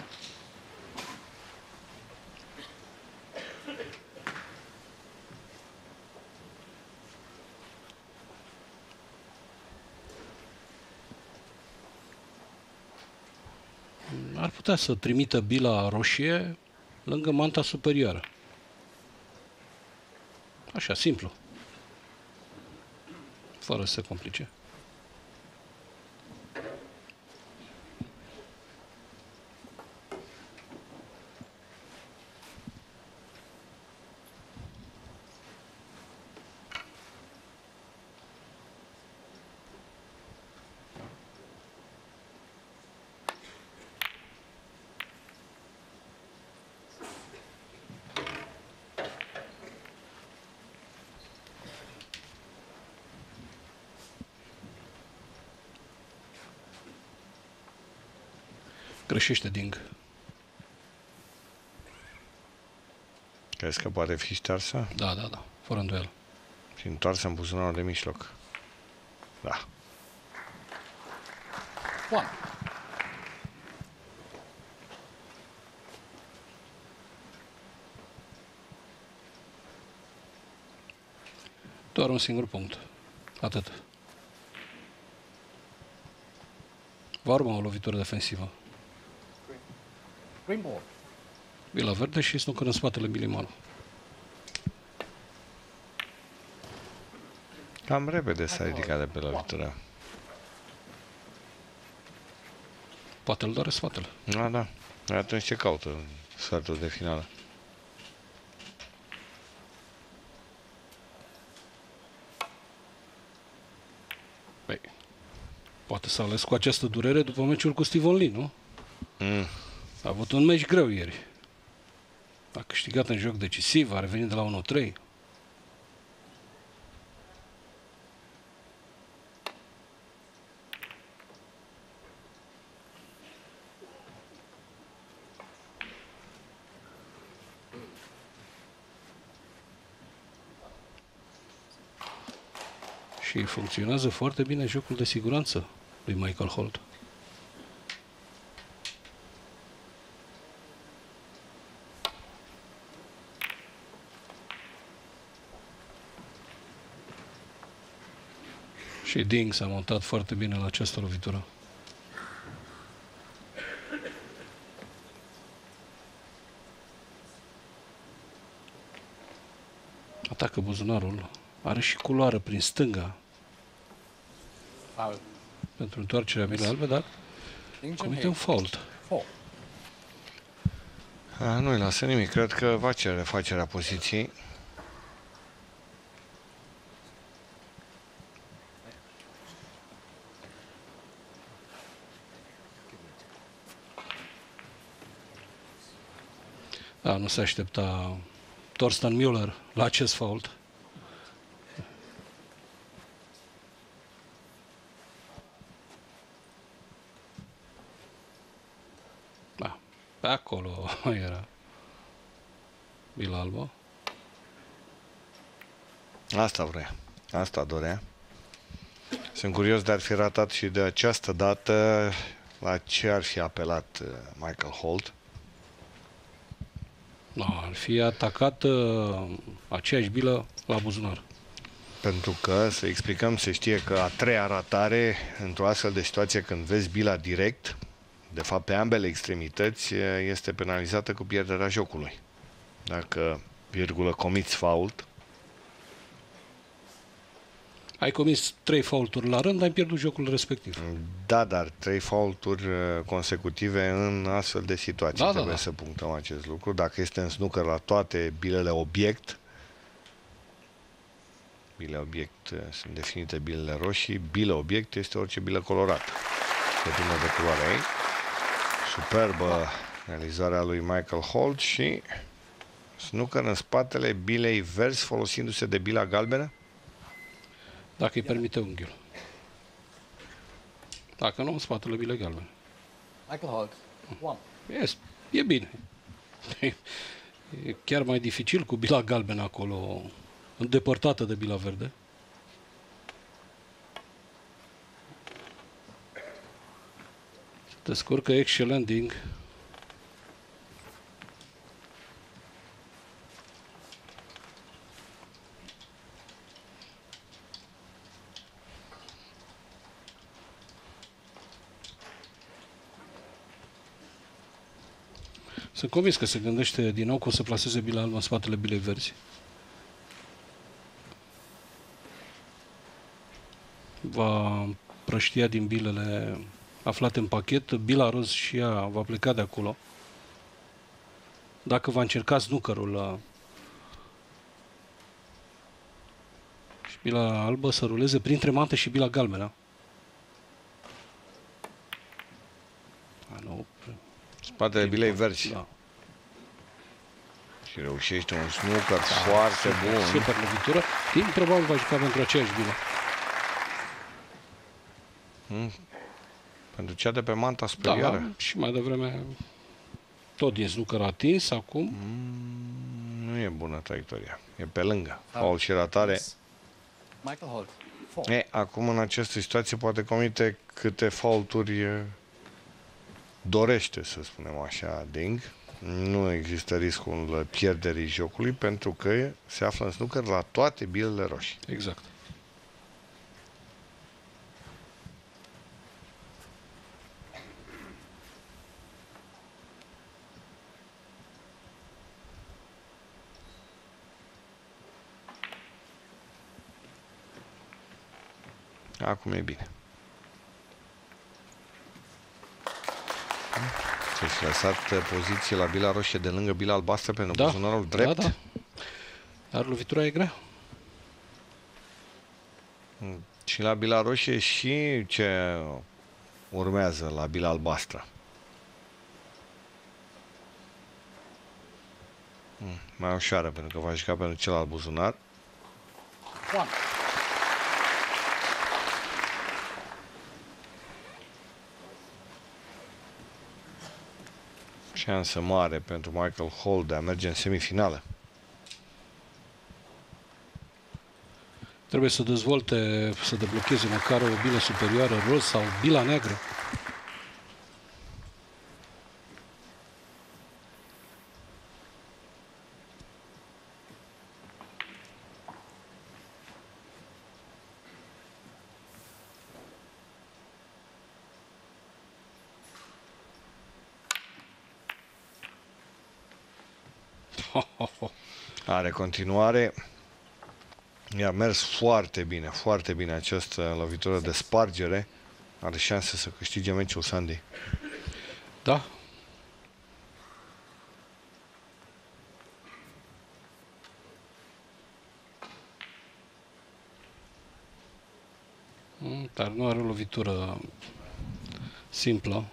Ar putea să trimită bila roșie lângă manta superioară. Așa, simplu. Fără să se complice. Greșește Ding. Crezi că poate fi ștearsă? Da, da, da. Fără îndoială. Și întoarsă în buzunarul de mijloc. Da. One. Doar un singur punct. Atât. Va urma o lovitură defensivă. Green ball. Bila verde și snooker în spatele Bilimaru. Cam repede s-a ridicat de pe lovitură. Poate îl doare spatele. Da, da. Atunci ce caută în sfertul de finală? Băi, poate s-a ales cu această durere după meciul cu Steven Lee, nu? Mm. A avut un meci greu ieri. A câștigat în joc decisiv, a revenit de la unu trei. Și funcționează foarte bine jocul de siguranță lui Michael Holt. Și Ding s-a montat foarte bine la această lovitură. Atacă buzunarul. Are și culoare prin stânga Foul. pentru întoarcerea bilei albe, dar Ding comite un Junhee. fault. Four. A, nu-i lasă nimic. Cred că va cere refacerea poziției. Da, nu se aștepta Thorsten Müller la acest fault. Da, pe acolo era Bilalba. Asta vrea. Asta dorea. Sunt curios de ar fi ratat și de această dată la ce ar fi apelat Michael Holt. Da, ar fi atacat uh, aceeași bilă la buzunar. Pentru că, să explicăm, se știe că a treia ratare, într-o astfel de situație când vezi bila direct, de fapt pe ambele extremități, este penalizată cu pierderea jocului. Dacă, virgulă, comiți fault, ai comis trei faulturi la rând, ai pierdut jocul respectiv. Da, dar trei faulturi consecutive în astfel de situații. Da, Trebuie da, da. să punctăm acest lucru. Dacă este în snooker la toate bilele obiect, bile obiect sunt definite bilele roșii, bile obiect este orice bilă colorată. Depinde de culoarea ei. Superbă realizarea lui Michael Holt și snooker în spatele bilei verzi folosindu-se de bila galbenă. Dacă îi permite unghiul. Dacă nu, în spatele bile galbene. Michael Holt, one. Yes, e bine. E chiar mai dificil cu bila galbenă acolo, îndepărtată de bila verde. Se descurcă excelent Ding. Sunt convins că se gândește din nou cum să plaseze bila albă în spatele bilei verzi. Va prăștia din bilele aflate în pachet. Bila roz și ea va pleca de acolo. Dacă va încerca snookerul la... și bila albă să ruleze printre mante și bila galbenă. A, nu. Spatele bilei verzi. Da. Și reușește un snooker da, foarte super, bun. Super lovitură. Tim probabil va juca pentru aceeași bilă. Hmm. Pentru cea de pe manta superioară. Da, și mai devreme tot din snooker atins acum. Mm, nu e bună traiectoria. E pe lângă. Fault și ratare. Michael Holt, four. E, acum în această situație poate comite câte faulturi dorește, să spunem așa, Ding. Nu există riscul pierderii jocului pentru că se află în snooker la toate bilele roșii. Exact. Acum e bine. Și lăsat poziție la bila roșie de lângă bila albastră pentru Da, buzunarul drept. da, da. Dar lovitura e grea. Și la bila roșie și ce urmează la bila albastră. Mai ușoară, pentru că va juca pentru celălalt buzunar. One. Șansă mare pentru Michael Holt de a merge în semifinală. Trebuie să dezvolte, să deblocheze măcar o bilă superioară roz sau bila neagră. Are continuare. I-a mers foarte bine, foarte bine această lovitură de spargere. Are șanse să câștige meciul Sandy. Da. Dar nu are o lovitură simplă.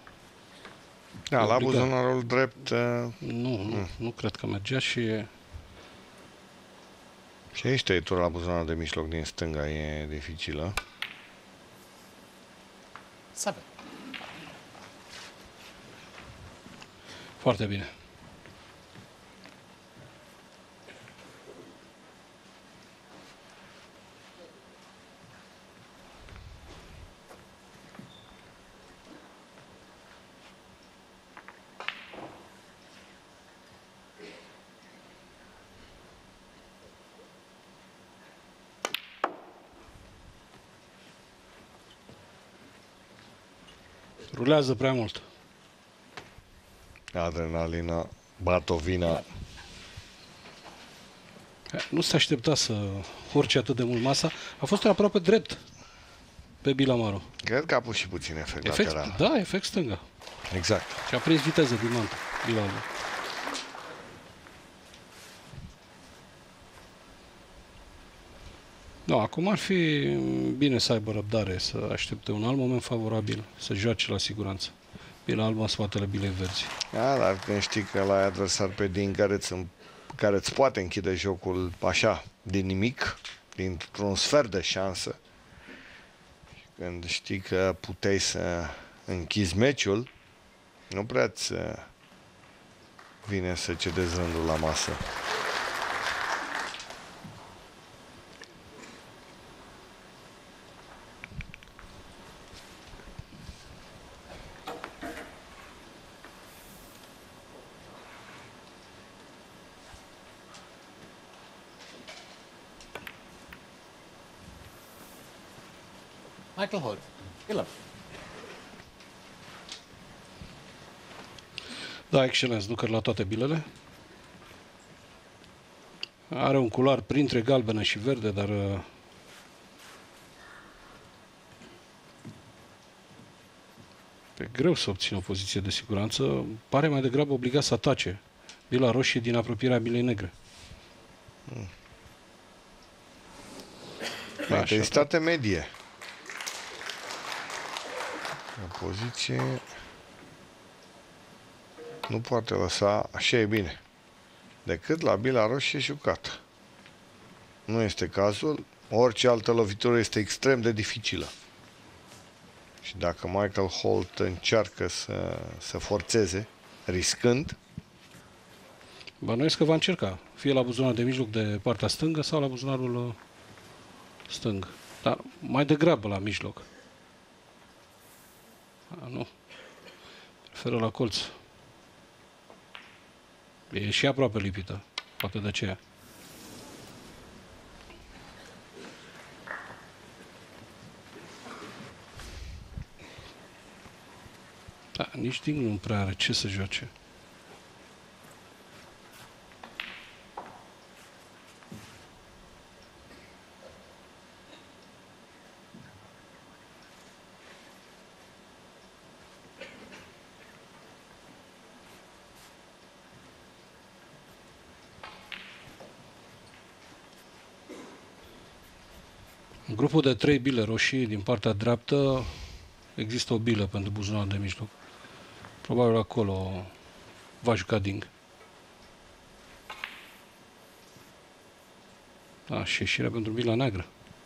Da, la buzunarul drept. Nu, nu, nu cred că mergea și Și aici tăietura la buzunarul de mijloc din stânga e dificilă. Seven. Foarte bine. Rulează prea mult. Adrenalina, batovina. Nu se aștepta să urce atât de mult masa. A fost aproape drept pe Bill Amaro. Cred că a pus și puțin efect, Efect, lateral. da, efect stânga. Exact. Și a prins viteză din mantă, Bill Alba. Da, acum ar fi bine să aibă răbdare, să aștepte un alt moment favorabil, să joace la siguranță. Bill Alba în spatele bilei verzi. Da, dar când știi că la adversar pe din care îți, care îți poate închide jocul așa, din nimic, dintr-un sfert de șansă, când știi că puteai să închizi meciul, nu prea-ți vine să cedezi rândul la masă. Michael Holt, eleven. Da, excelent, Snooker la toate bilele. Are un culoar printre galbenă și verde, dar uh, e greu să obțină o poziție de siguranță. Pare mai degrabă obligat să atace bila roșie din apropierea bilei negre. Hmm. Da, intensitate medie. O poziție nu poate lăsa, așa e bine, decât la bila roșie jucată. Nu este cazul, orice altă lovitură este extrem de dificilă. Și dacă Michael Holt încearcă să, să forțeze, riscând, bănuiesc că va încerca, fie la buzunarul de mijloc de partea stângă sau la buzunarul stâng. Dar mai degrabă la mijloc. A, nu. Preferă la colț. E și aproape lipită. Poate de aceea. Da, nici din nu prea are ce să joace. În grupul de trei bile roșii din partea dreaptă există o bilă pentru buzunarul de mijloc. Probabil acolo va juca Ding. Da, și ieșirea pentru bila neagră.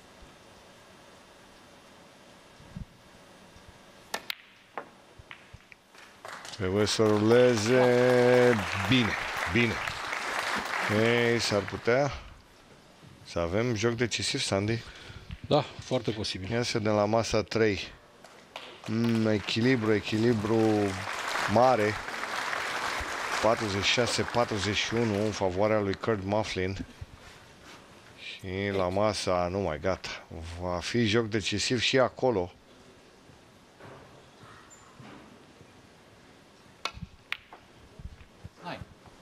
trebuie să ruleze bine, bine. Ei, s-ar putea să avem joc decisiv, Sandy? Da, foarte posibil. Ia să de la masa trei. Mm, echilibru, echilibru mare. patruzeci și șase patruzeci și unu în favoarea lui Kurt Mufflin. Și la masa, nu mai gata. Va fi joc decisiv și acolo. Nine.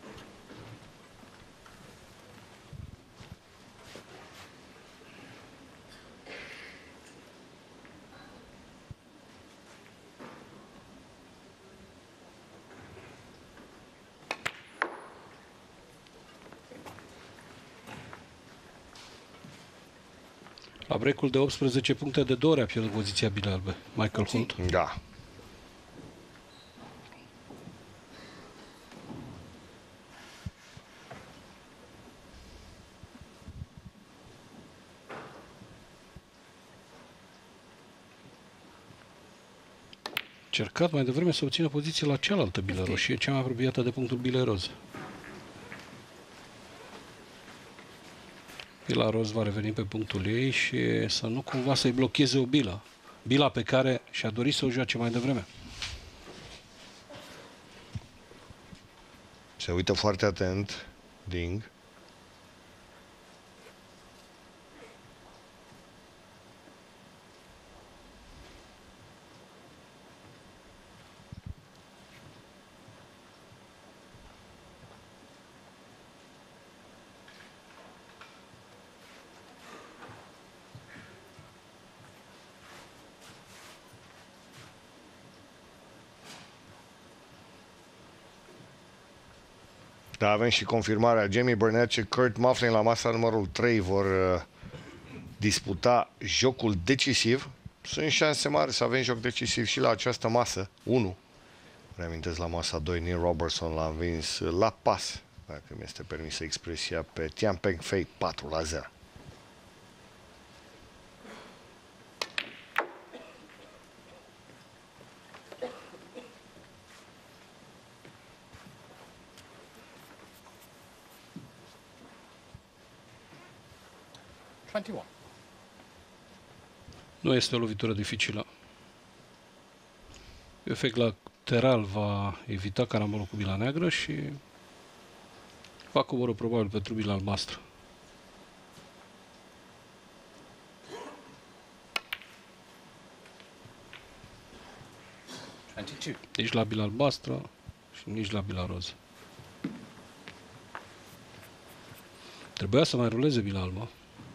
La break-ul de optsprezece puncte de două ori a pierdut poziția bile albe. Michael Holt. Da. Cercat mai devreme să obțină poziție la cealaltă bilă roșie, cea mai apropiată de punctul bilei roz. Bila roz va reveni pe punctul ei și să nu cumva să-i blocheze o bilă. Bila pe care și-a dorit să o joace mai devreme. Se uită foarte atent Ding. Da, avem și confirmarea. Jamie Burnett și Kurt Mufflin la masa numărul trei vor uh, disputa jocul decisiv. Sunt șanse mari să avem joc decisiv și la această masă. unu. Reamintesc, la masa doi, Neil Robertson l-a învins la pas, dacă mi este permisă expresia, pe Tian Peng Fei patru la zero. douăzeci și unu. Nu este o lovitură dificilă. Efect lateral va evita carambolul cu bila neagră și va coboră probabil pentru bila albastră. douăzeci și doi. Nici la bila albastră și nici la bila roz. Trebuia să mai ruleze bila albă.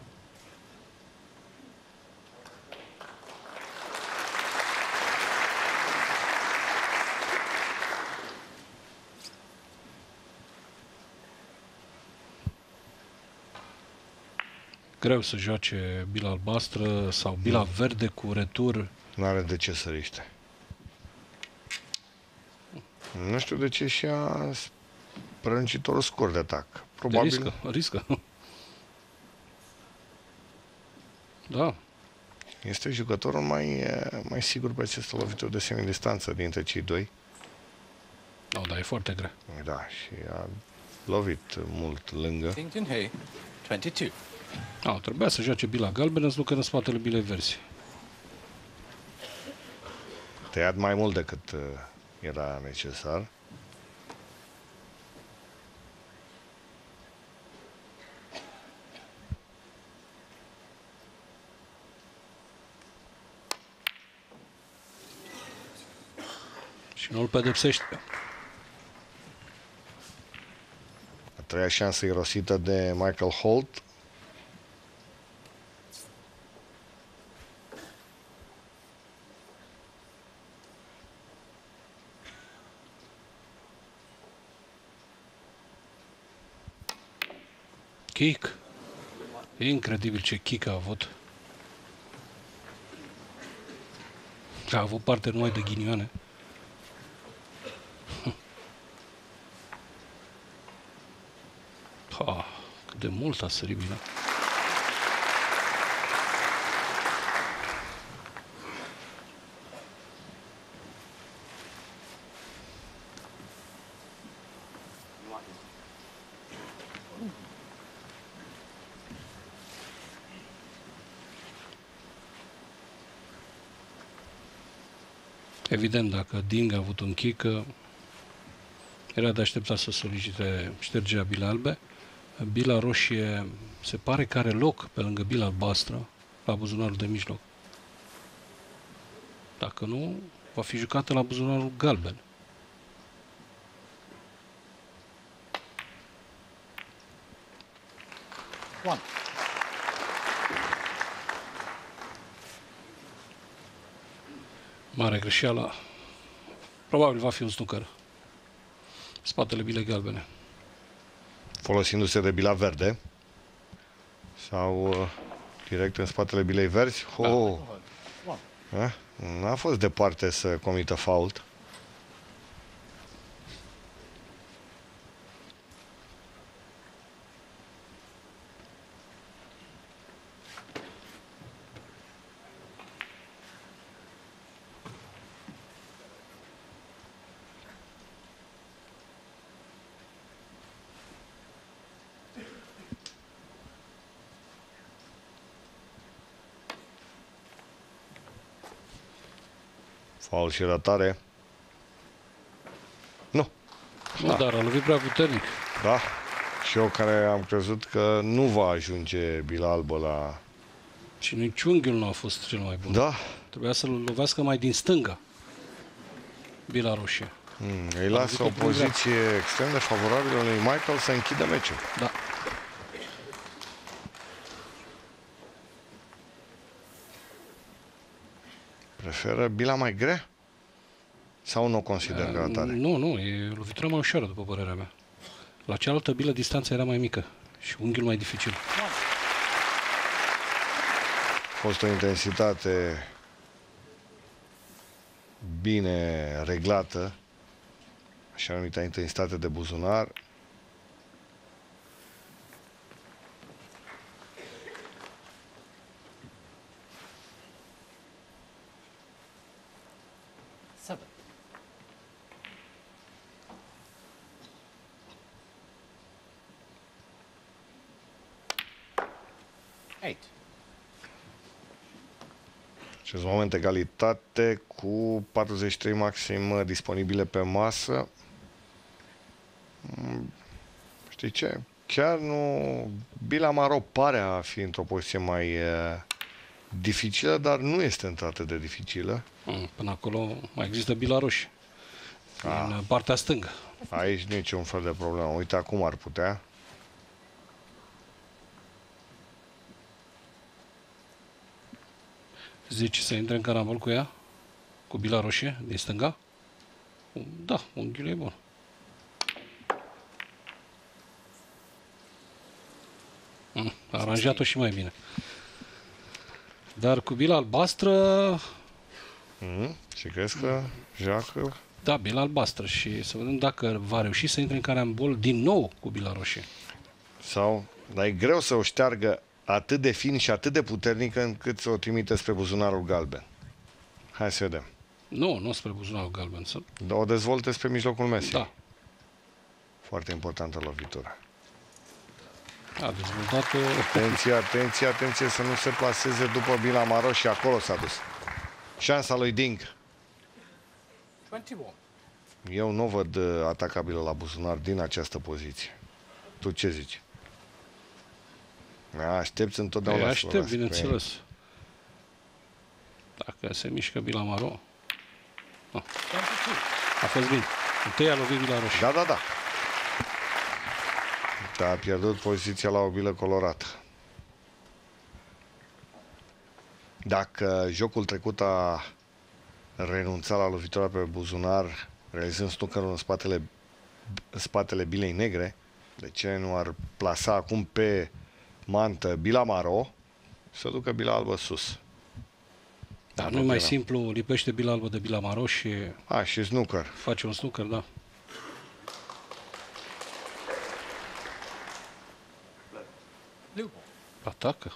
Greu să joace bila albastră sau bila verde cu retur. N-are de ce să riște. Nu știu de ce și-a prelungitorul scor de atac. Probabil... Riscă, riscă. Da. Este jucătorul mai, mai sigur pe acest lovitură de semidistanță dintre cei doi. No, da, e foarte greu. Da, și a lovit mult lângă. Ding Junhui, douăzeci și doi. No, trebuia să joace bila galbenă, să ducă în spatele bilei verzi. Tăiat mai mult decât uh, era necesar. Și nu îl pedepsește. A treia șansă irosită de Michael Holt. Kick. E incredibil ce kick a avut. A avut parte numai de ghinioane. Ha, cât de mult a sărit bine. Evident, dacă Ding a avut un kick, era de așteptat să solicite ștergerea bilei albe. Bila roșie se pare că are loc pe lângă bila albastră, la buzunarul de mijloc. Dacă nu, va fi jucată la buzunarul galben. One. Mare greșeală. Probabil va fi un snooker. Spatele bilei galbene. Folosindu-se de bila verde. Sau uh, direct în spatele bilei verzi. Oh. Da. N-a fost departe să comită fault. Faul și ratare. Nu. Nu, da. Dar a lovit prea puternic. Da. Și eu care am crezut că nu va ajunge bila albă la... Și nici unghiul nu a fost cel mai bun. Da. Trebuia să-l lovească mai din stânga. Bila roșie. Mm, îi lasă o poziție extrem de favorabilă lui Michael să închidă meciul. Da. Preferă bila mai grea? Sau nu o consider ca atare? Nu, nu, e lovitura mai ușoară, după părerea mea. La cealaltă bilă distanța era mai mică și unghiul mai dificil. A fost o intensitate bine reglată, așa numită intensitate de buzunar. Seven. Eight. Acest moment egalitate cu patruzeci și trei maxim disponibile pe masă. Știi ce? Chiar nu... Bila Maro pare a fi într-o poziție mai uh, dificilă, dar nu este într-atât de dificilă. Până acolo mai există bila roșie. Ah. În partea stângă. Aici nu e niciun fel de problemă. Uite acum ar putea. Zici să intre în carambol cu ea? Cu bila roșie din stânga? Da, unghiul e bun. A aranjat-o și mai bine. Dar cu bila albastră... Mm, și crezi că joacă? Da, bila albastră și să vedem dacă va reuși să intre în carambol din nou cu bila roșie. Sau, dar e greu să o șteargă atât de fin și atât de puternică încât să o trimite spre buzunarul galben. Hai să vedem. Nu, nu spre buzunarul galben. Să... Da, o dezvolte spre mijlocul mesei. Da. Foarte importantă lovitură. A dezvoltat-o... Atenție, atenție, atenție să nu se plaseze după bila Maro și acolo s-a dus. Șansa lui Ding. douăzeci și unu. Eu nu văd atacabilă la buzunar din această poziție. Tu ce zici? Aștepți întotdeauna. Păi aștept, bineînțeles. Dacă se mișcă bila Maro. No. A fost bine. Întâi a lovit bila roșie. Da, da, da. Dar a pierdut poziția la o bilă colorată. Dacă jocul trecut a renunțat la lovitura pe buzunar, realizând snookerul în spatele, în spatele bilei negre, de ce nu ar plasa acum pe mantă bila Maro, să ducă bila albă sus? Da, nu e mai simplu, lipește bila albă de bila Maro și... A, și snooker. Face un snooker, da. Atacă.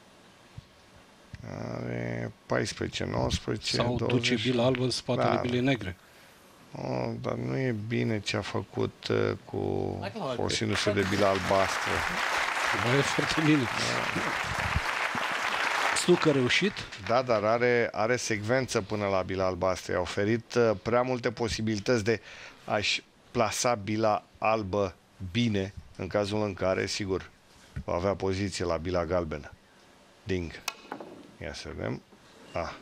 Are paisprezece, nouăsprezece, sau douăzeci. duce bila albă în spatele da. bilei negre. Oh, dar nu e bine ce a făcut uh, cu folosindu-se de bila albastră. Ba, e foarte bine. Da. Snooker reușit? Da, dar are, are secvență până la bila albastră. I-a oferit uh, prea multe posibilități de a-și plasa bila albă bine, în cazul în care, sigur, va avea poziție la bila galbenă. Ding. Ia să vedem. Ah.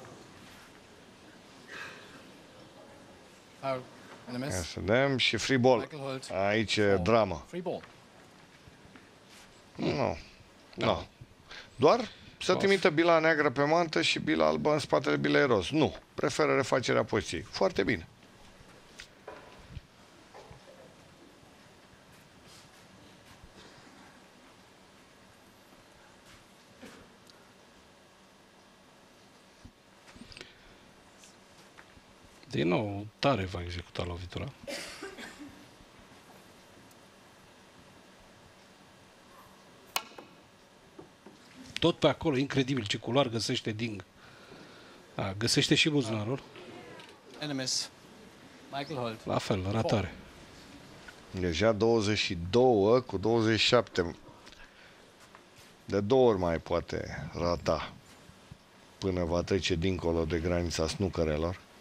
Ia să vedem. Și free ball. Aici e dramă. Nu. No. No. Doar să trimită bila neagră pe mantă și bila albă în spatele bilei roz. Nu. Preferă refacerea poziției. Foarte bine. Din nou, tare va executa lovitura. Tot pe acolo, incredibil ce culoar găsește Ding. A, găsește și buzunarul. La fel, ratare. Deja douăzeci și doi cu douăzeci și șapte. De două ori mai poate rata până va trece dincolo de granița snookerelor.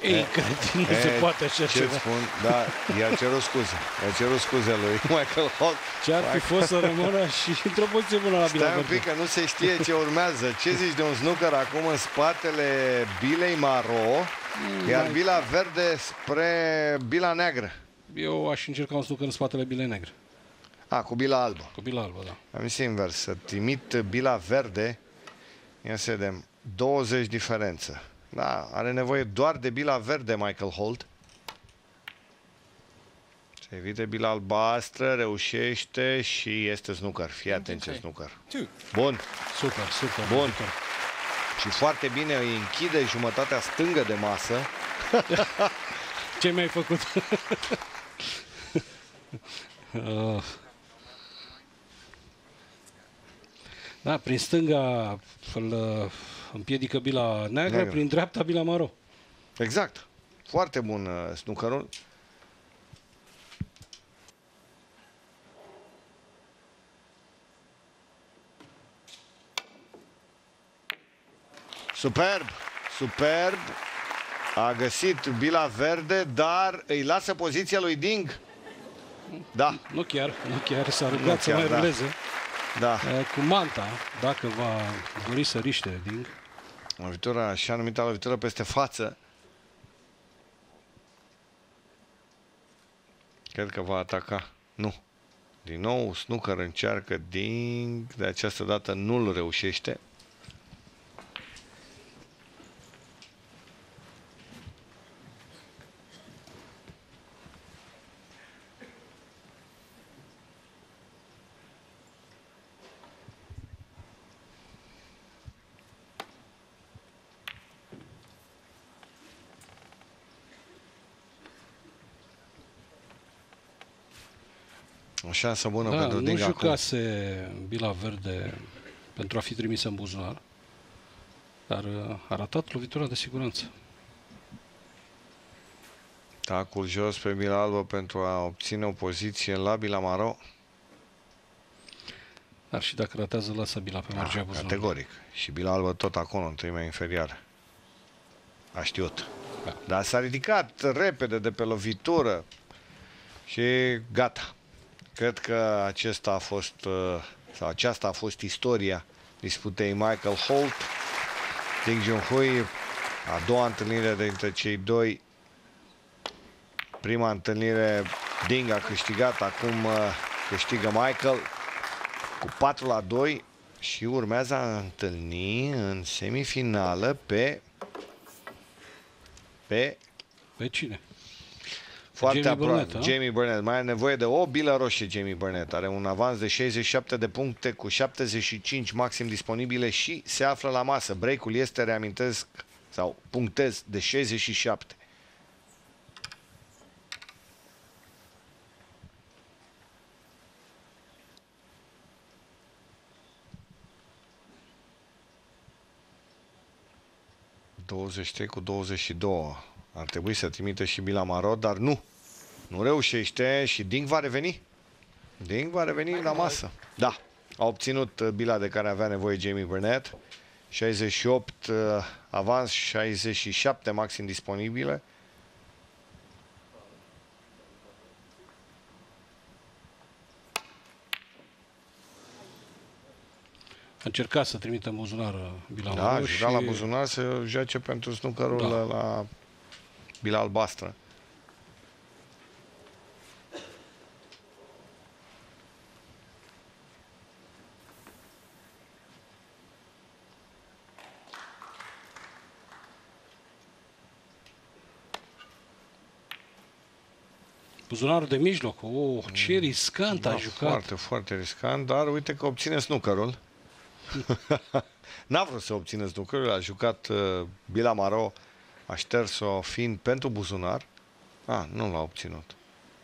Ei, cred, nu se poate așa ce ceva. spun? Da, i-a cerut scuze. I-a cerut scuze lui Michael Holt. Ce-ar fi fost să rămână și într-o poziție bună la bila Stai un verde. pic că nu se știe ce urmează. Ce zici de un snooker acum în spatele bilei maro, mm, iar mai... bila verde spre bila neagră? Eu aș încerca un snooker în spatele bilei negre. A, cu bila albă. Cu bila albă, da. Am zis invers, să trimit bila verde, ia să vedem, douăzeci diferență. Da, are nevoie doar de bila verde Michael Holt. Se evite bila albastră, reușește și este snooker. Fii atent ce snooker. Bun. Super, super. Bun. Super. Și foarte bine îi închide jumătatea stângă de masă. Ce mi-ai făcut? uh. Da, prin stânga îl împiedică bila neagră, neagră, prin dreapta bila maro. Exact. Foarte bun uh, snookerul. Superb, superb. A găsit bila verde, dar îi lasă poziția lui Ding. Da. Nu chiar, nu chiar, s-a rugat să mai da. ruleze. Da. Cu manta, dacă va dori să riște Ding. O lovitură, așa numită lovitură peste față. Cred că va ataca. Nu. Din nou, snooker încearcă Ding. De această dată nu-l reușește. O șansă bună da, pentru Ding nu acum. jucase bila verde pentru a fi trimisă în buzunar, dar a ratat lovitura de siguranță. Tacul jos pe bila albă pentru a obține o poziție la bila maro. Dar și dacă ratează, lasă bila pe marginea Ah, buzunarului. categoric. Și bila albă tot acolo, în treimea inferioară. A știut. Da. Dar s-a ridicat repede de pe lovitură și gata. Cred că acesta a fost, sau aceasta a fost istoria disputei Michael Holt, Ding Junhui, a doua întâlnire dintre cei doi. Prima întâlnire Ding a câștigat, acum câștigă Michael cu patru la doi și urmează a întâlni în semifinală pe pe pe cine? Foarte Jamie aproape. Burnett, Jamie Burnett. Mai are nevoie de o bilă roșie Jamie Burnett. Are un avans de șaizeci și șapte de puncte cu șaptezeci și cinci maxim disponibile și se află la masă. Break-ul este, reamintesc, sau punctez, de șaizeci și șapte. douăzeci și trei cu douăzeci și doi. Ar trebui să trimite și bila maro, dar nu. Nu reușește și Ding va reveni. Ding va reveni la masă. Da. A obținut bila de care avea nevoie Jamie Burnett. șaizeci și opt avans, șaizeci și șapte maxim disponibile. A încercat să trimită în buzunar bila Da, maro și... și... la buzunar să joace pentru snookerul da. la, la bila albastră. Buzunarul de mijloc. Oh, ce riscant da, a jucat. Foarte, foarte riscant, dar uite că obține snookerul. N-a vrut să obțină snookerul, a jucat uh, bila maro, a șters-o fiind pentru buzunar. Ah, nu l-a obținut.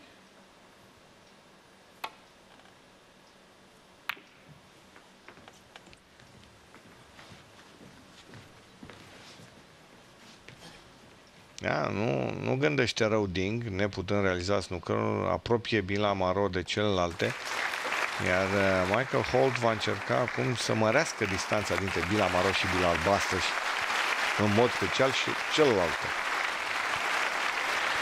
Da, nu, nu gândește rău Ding, neputând realiza snookerul, apropie bila maro de celelalte, iar Michael Holt va încerca acum să mărească distanța dintre bila maro și bila albastră și în mod special și celelalte.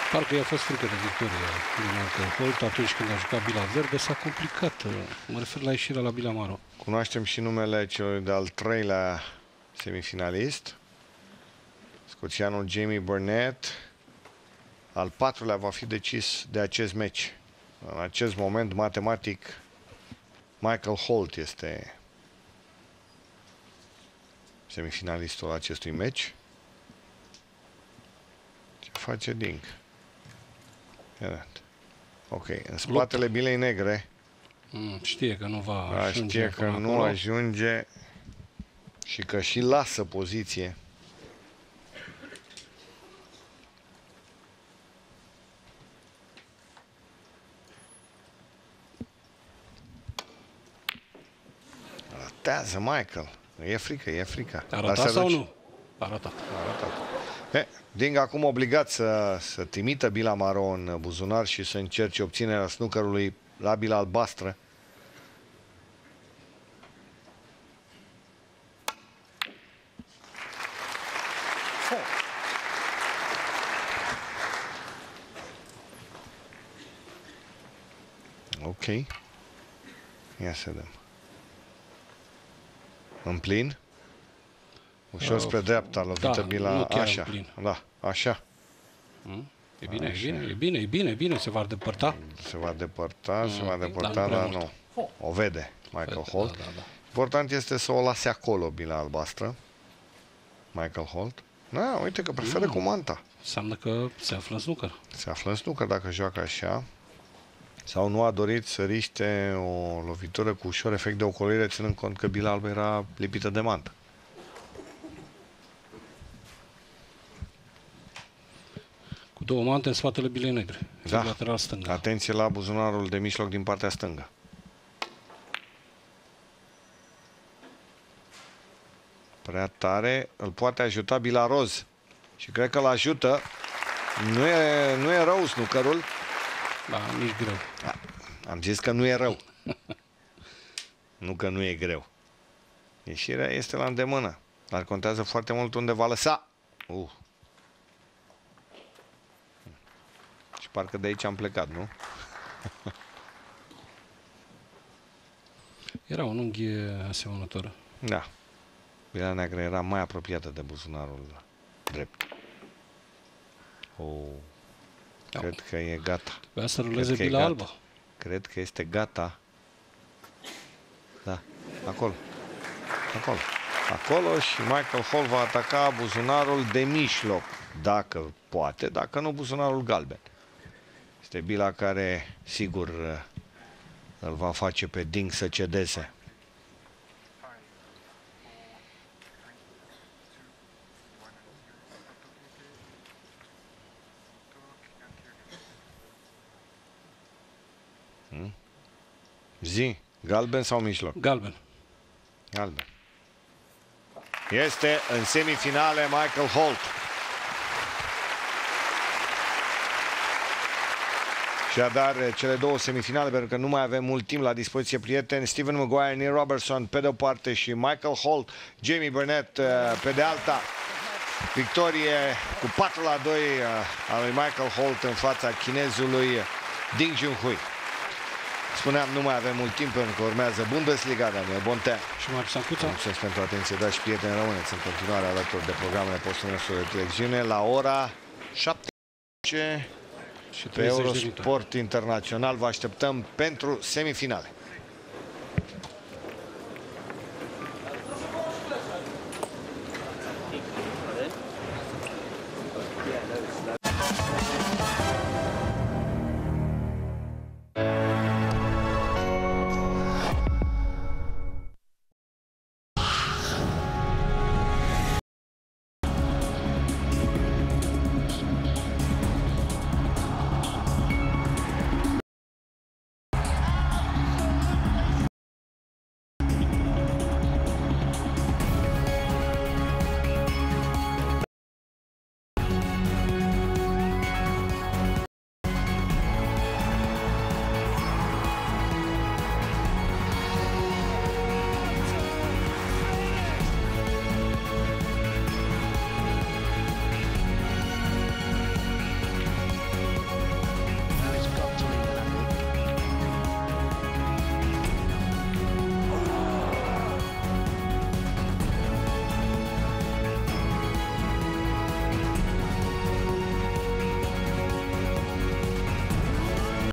Parcă i-a fost frică de victorie din Michael Holt atunci când a jucat Bila Verde. S-a complicat. Mă refer la ieșirea la Bila Maro. Cunoaștem și numele celui de-al treilea semifinalist, scoțianul Jamie Burnett. Al patrulea va fi decis de acest meci. În acest moment, matematic, Michael Holt este semifinalistul acestui meci. Ce face Ding? Ok, în spatele bilei negre. Mm, știe că nu va da, ajunge. Știe că nu acolo. ajunge și că și lasă poziție. Ratează Michael. E frică, e frică. A ratat sau nu? A ratat. A ratat. He, Ding acum obligat să, să trimită bila maro în buzunar și să încerce obținerea snookerului la bila albastră. Ok. Ia să vedem. În plin? Ușor spre dreapta, lovită da, bila, așa. Da, așa. Mm? E bine, așa. e bine, e bine, e bine, e bine, se va depărta. Se va depărta, mm, se va depărta, dar, dar nu. O vede Michael vede, Holt. Da, da, da. Important este să o lase acolo, bila albastră. Michael Holt. Da, uite că preferă mm. cu manta. Înseamnă că se află în snooker. Se află în snooker dacă joacă așa. Sau nu a dorit să riște o lovitură cu ușor efect de ocolire, ținând cont că bila albă era lipită de mantă. Cu două mante în spatele bilei negre. Da. Lateral stânga. Atenție la buzunarul de mijloc din partea stângă. Prea tare. Îl poate ajuta bila roz. Și cred că îl ajută. Nu e, nu e rău snookerul. Da, nici greu. Da. Am zis că nu e rău. Nu că nu e greu. Ieșirea este la îndemână. Dar contează foarte mult unde va lăsa. Uh. Și parcă de aici am plecat, nu? Era un unghi asemănător. Da. Bila neagră era mai apropiată de buzunarul drept. Oh. Da. Cred că e gata. Trebuia să ruleze Cred că bila e albă. Cred că este gata. Da, acolo. Acolo. Acolo și Michael Holt va ataca buzunarul de mijloc. Dacă poate, dacă nu buzunarul galben. Este bila care, sigur, îl va face pe Ding să cedeze. Hmm? Zi, galben sau mijloc? Galben. Galben. Este în semifinale Michael Holt. Și dar cele două semifinale, pentru că nu mai avem mult timp la dispoziție, prieteni. Steven Maguire, Neil Robertson pe de o parte și Michael Holt, Jamie Burnett pe de alta. Victorie cu patru la doi a lui Michael Holt în fața chinezului Ding Junhui. Spuneam, nu mai avem mult timp pentru că urmează Bundesliga, Daniel Bontea. Și Marius Sancuța. Mulțumesc pentru atenție, dragi prieteni, rămâneți în continuare alături de programele postului nostru de televiziune la ora șaptesprezece și pe Eurosport Internațional. Vă așteptăm pentru semifinale.